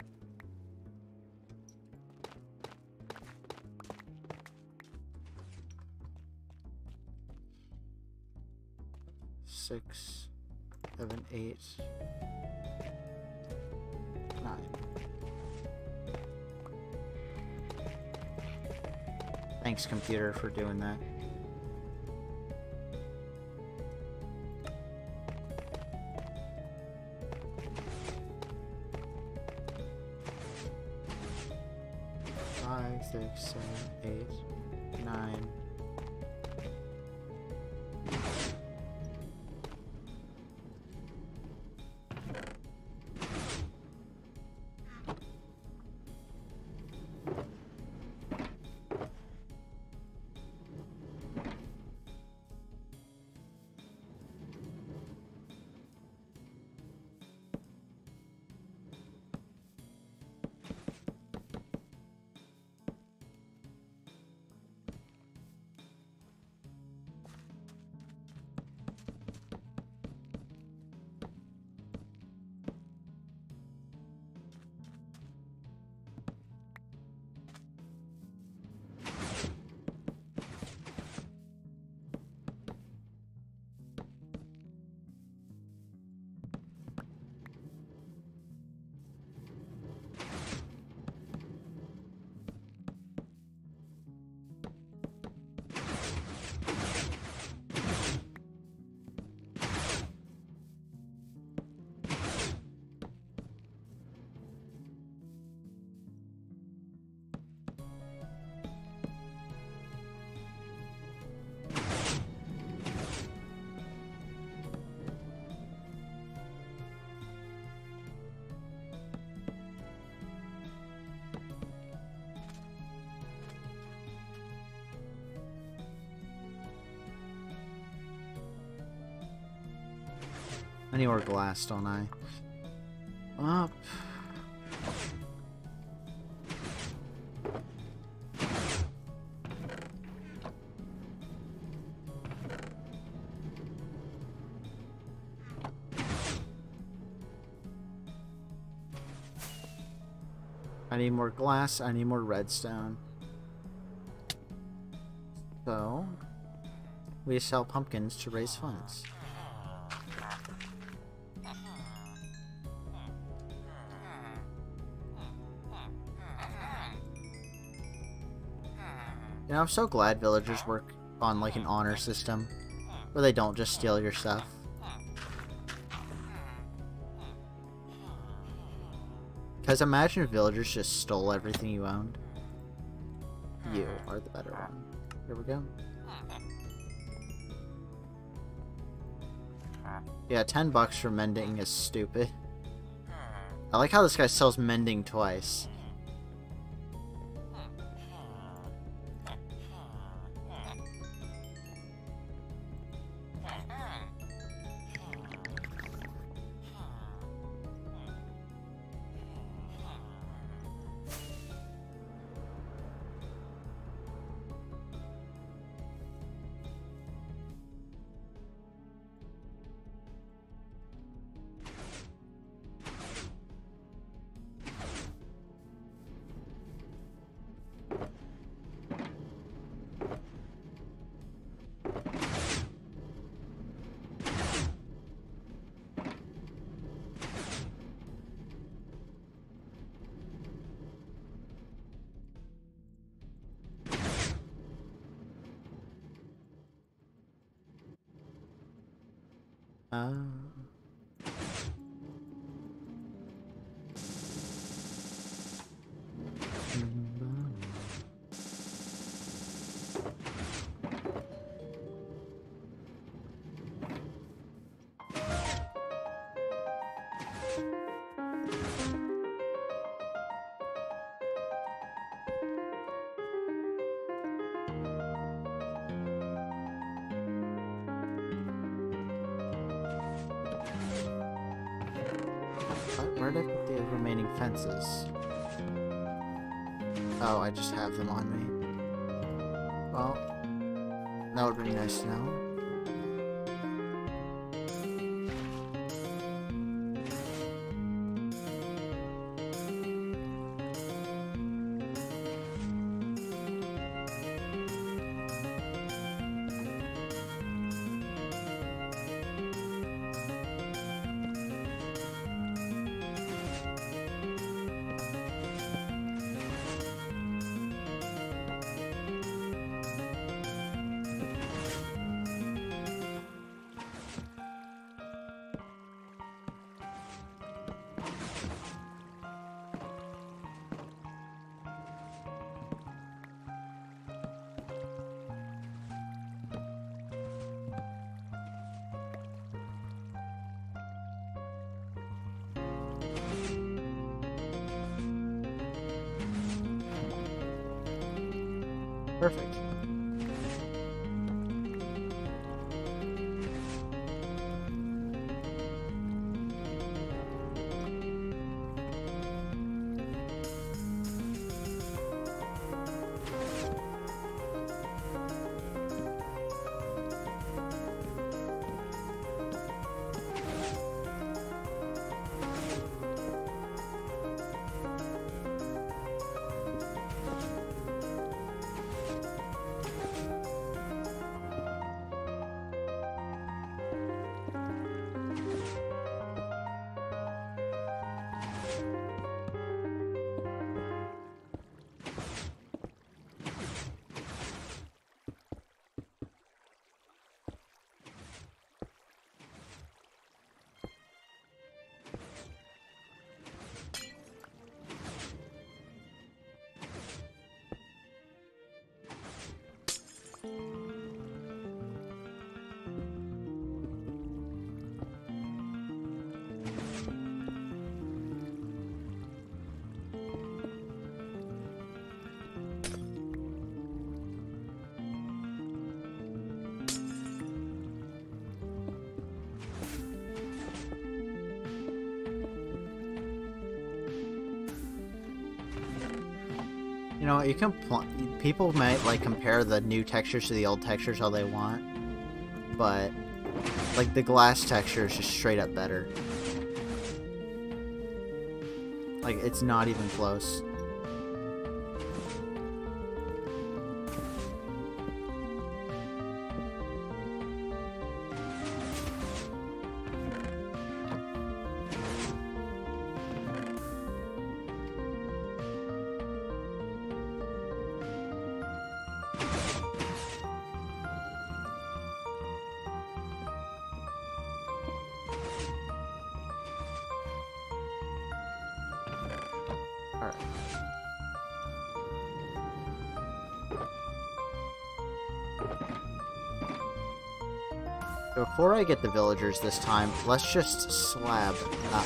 Speaker 1: Six, seven, eight, nine. Thanks, computer, for doing that. Five, six, seven, eight, nine. I need more glass, don't I? Up. I need more glass, I need more redstone. So, we sell pumpkins to raise funds. You know, I'm so glad villagers work on like an honor system where they don't just steal your stuff. Because imagine if villagers just stole everything you owned. You are the better one. Here we go. Yeah, ten bucks for mending is stupid. I like how this guy sells mending twice. Uh... Where did I put the remaining fences? Oh, I just have them on me. Well, that would be nice to know. Perfect. You know, you can pl people might like compare the new textures to the old textures all they want, but like the glass texture is just straight up better. Like it's not even close. Before I get the villagers this time, let's just slab up.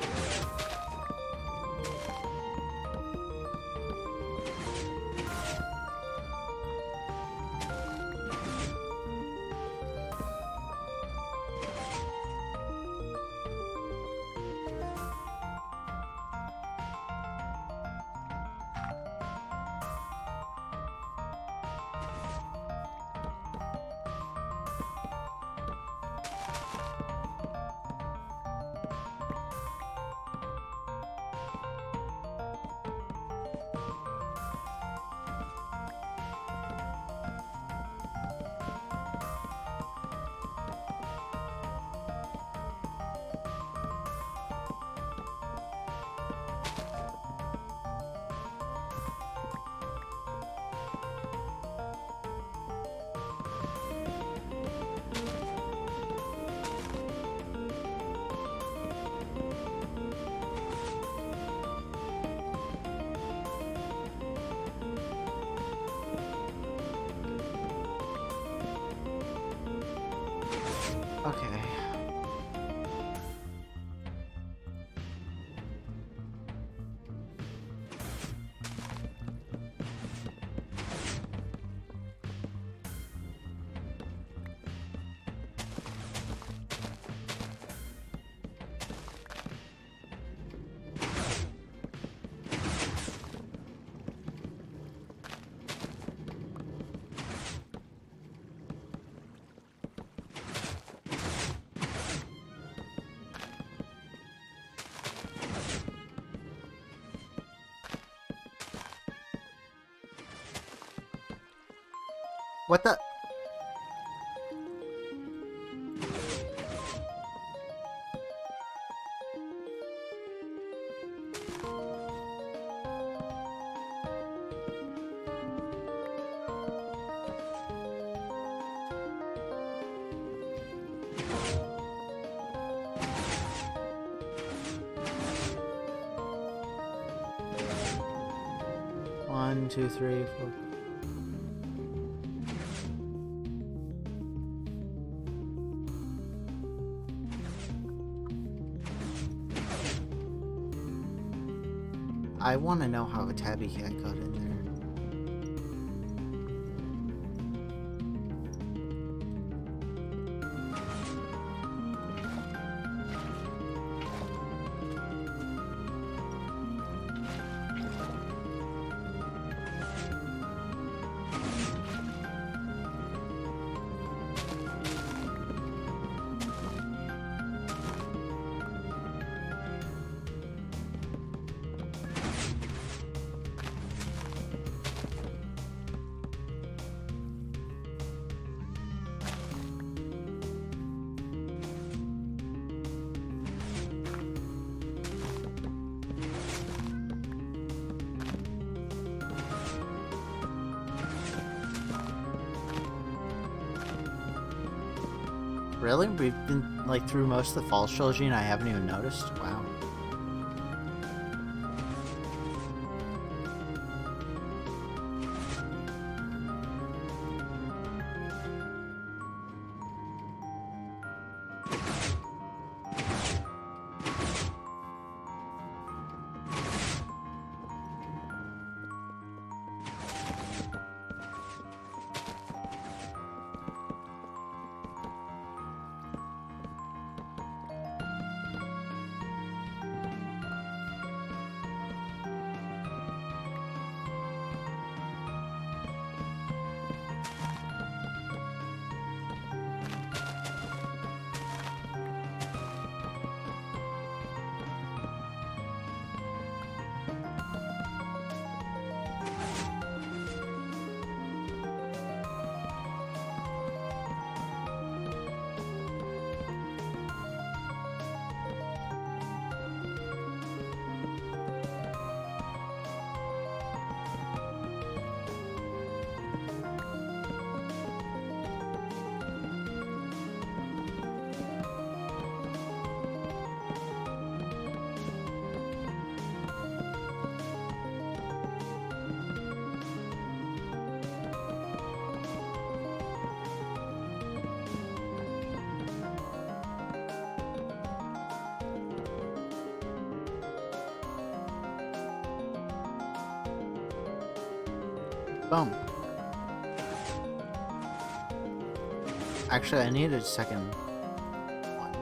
Speaker 1: Okay. What the? One, two, three, four. I want to know how a tabby cat got in there. Really? We've been, like, through most of the Falls Trilogy and I haven't even noticed? Wow. Boom. Actually, I need a second one.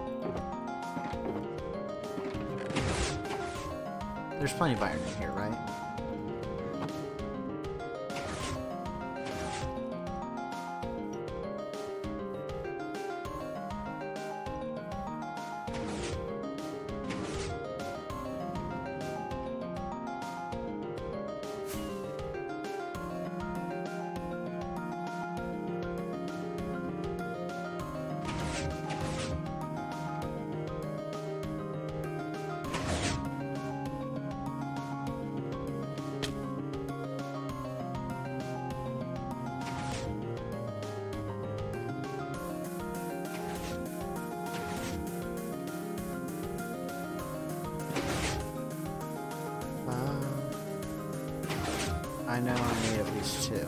Speaker 1: There's plenty of iron in here, right? I know I need at least two.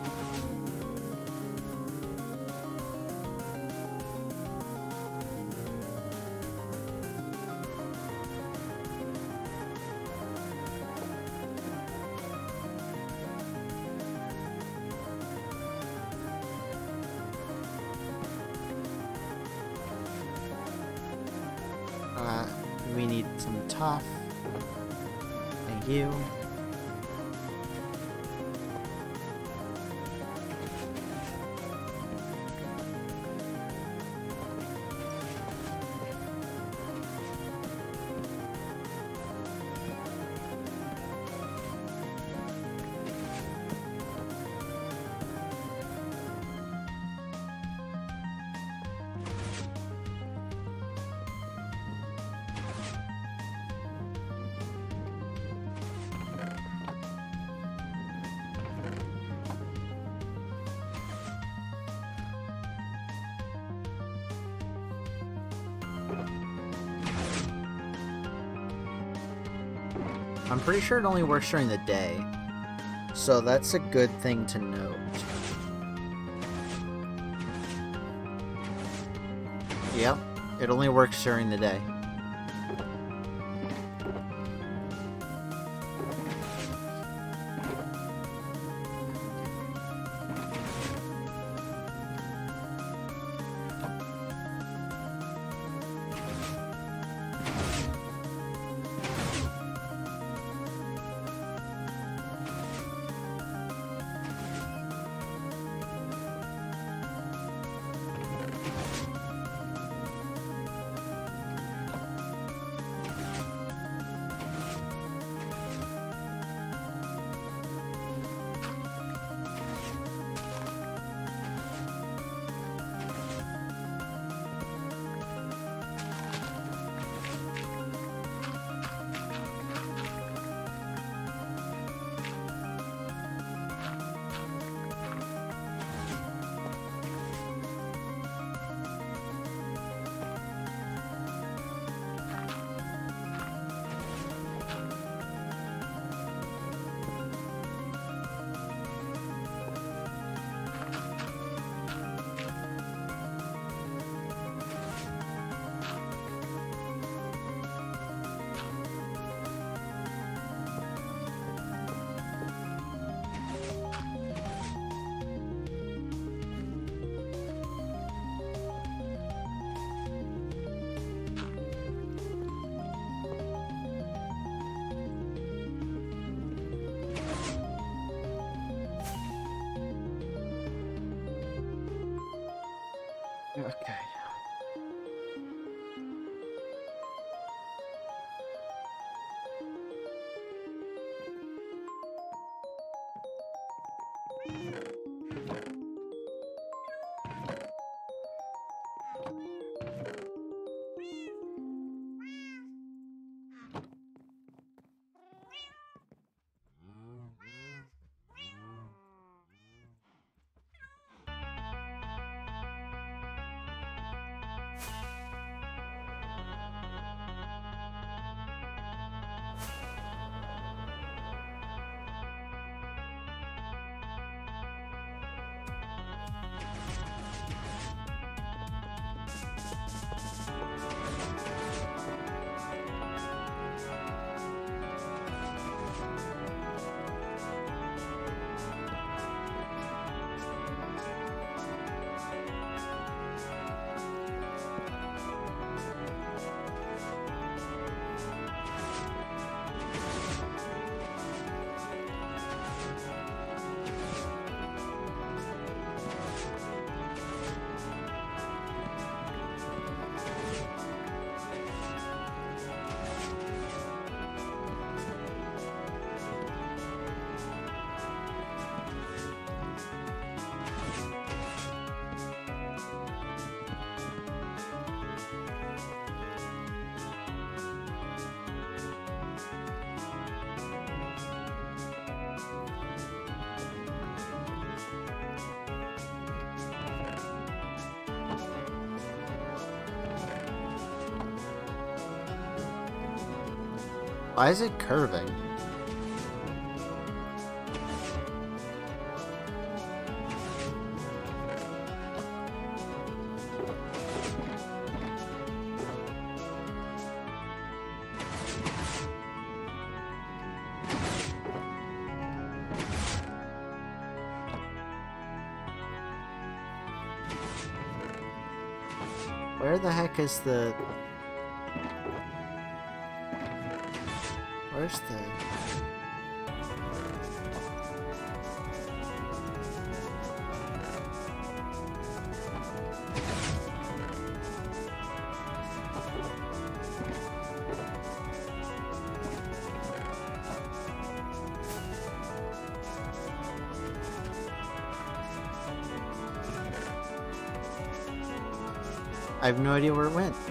Speaker 1: Uh, we need some tough. Thank you. I'm pretty sure it only works during the day, so that's a good thing to note. Yep, it only works during the day. Okay. Why is it curving? Where the heck is the... Where's the... I have no idea where it went.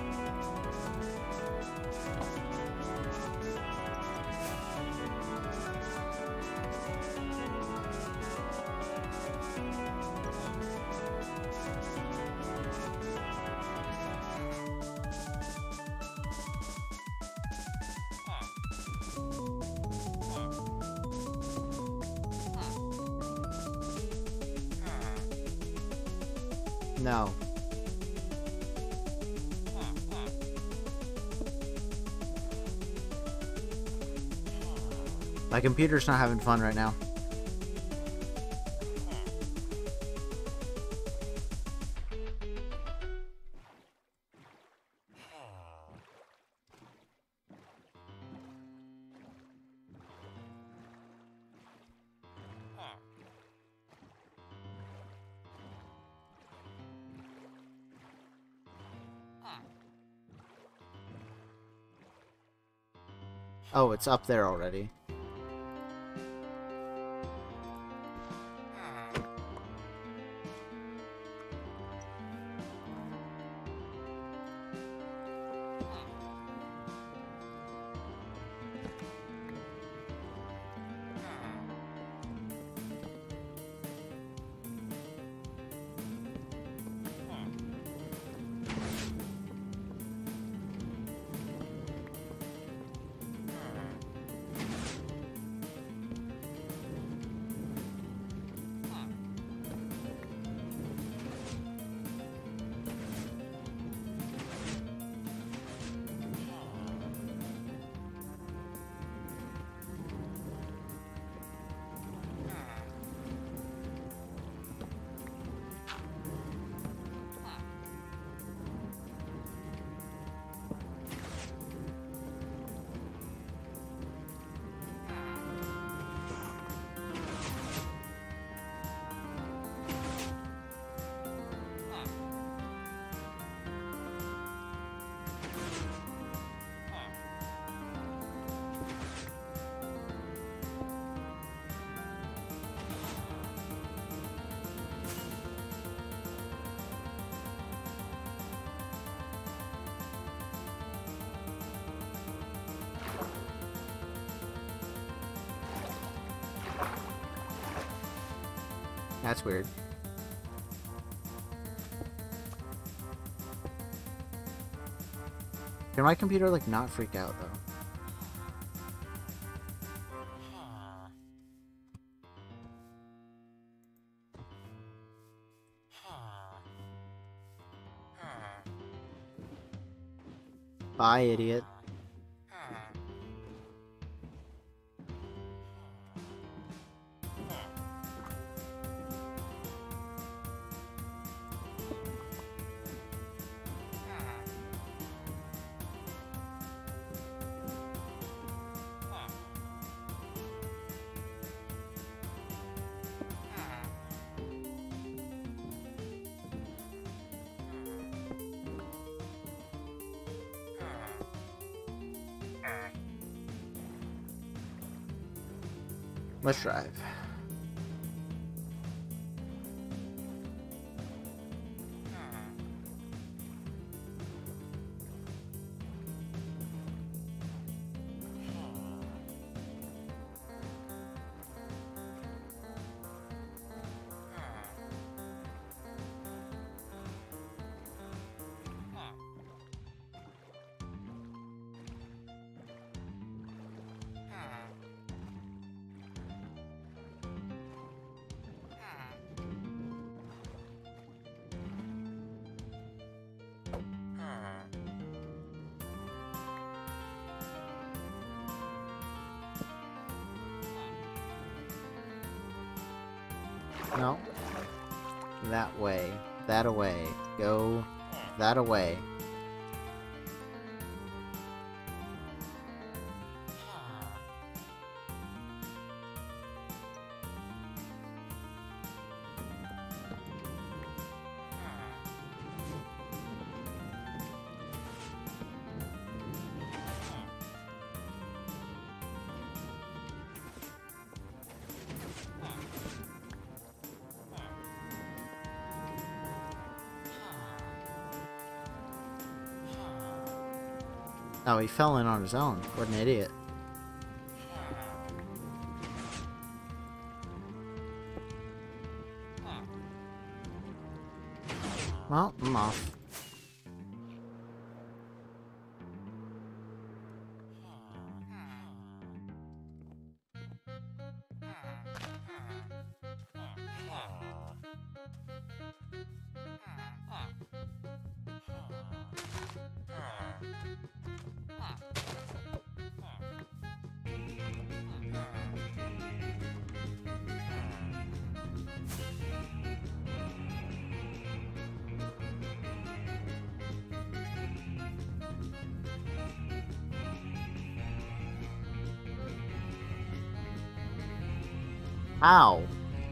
Speaker 1: No. My computer's not having fun right now. Oh, it's up there already. That's weird. Can my computer, like, not freak out, though? Bye, idiot. Let's drive. No. That way. That away. Go that away. Oh, he fell in on his own. What an idiot. Well, I'm off. Ow.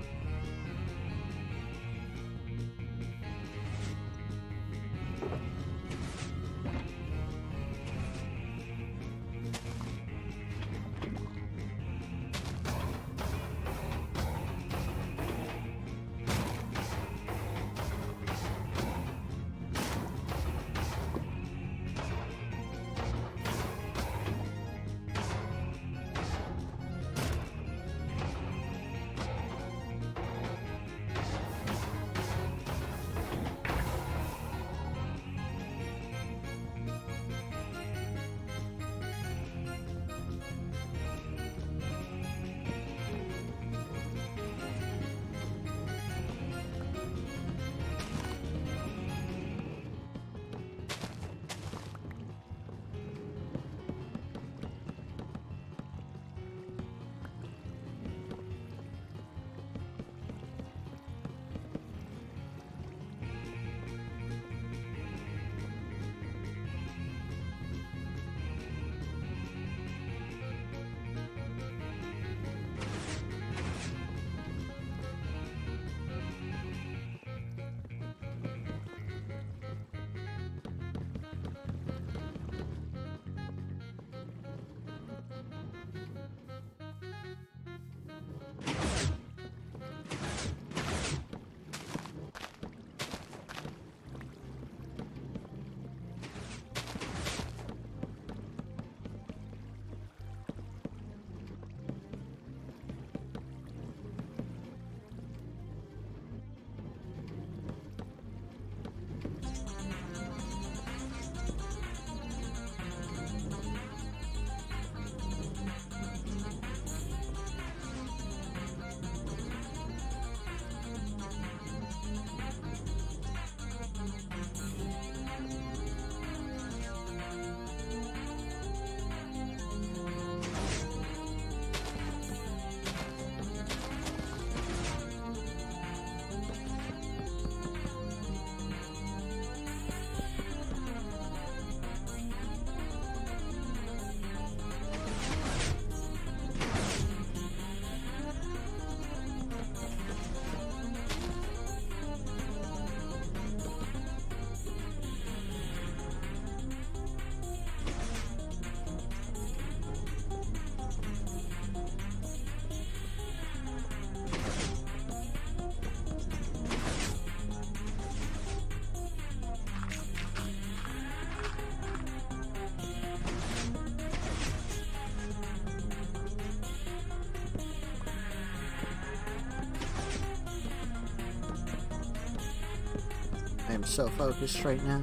Speaker 1: I am so focused right now.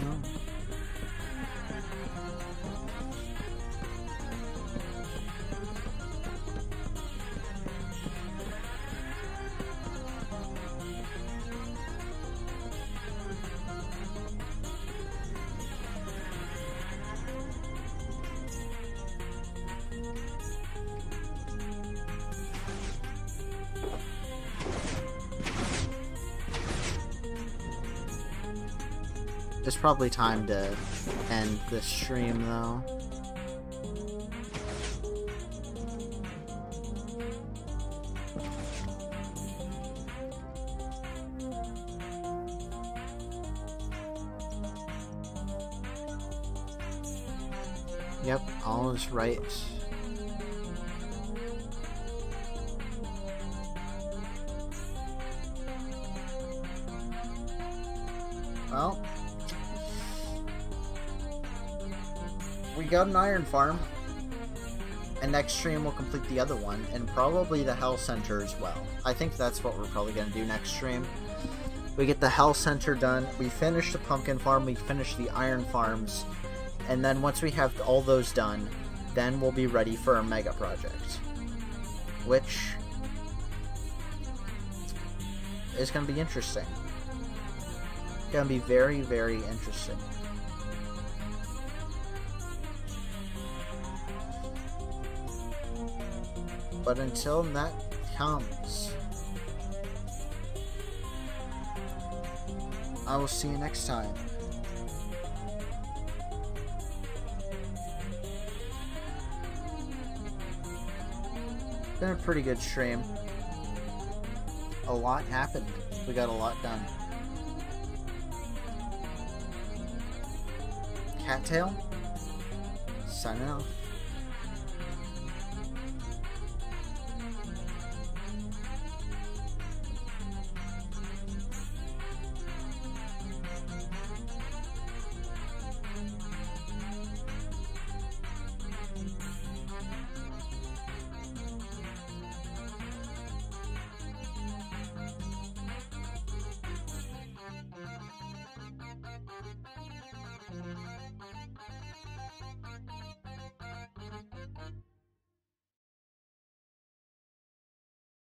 Speaker 1: It's probably time to end this stream, though. Yep, all is right. Well, we got an iron farm, and next stream we'll complete the other one, and probably the Hell Center as well. I think that's what we're probably going to do next stream. We get the Hell Center done, we finish the pumpkin farm, we finish the iron farms, and then once we have all those done, then we'll be ready for our mega project, which is going to be interesting. Gonna be very, very interesting. But until that comes, I will see you next time. Been a pretty good stream. A lot happened. We got a lot done. Cattail, signing off.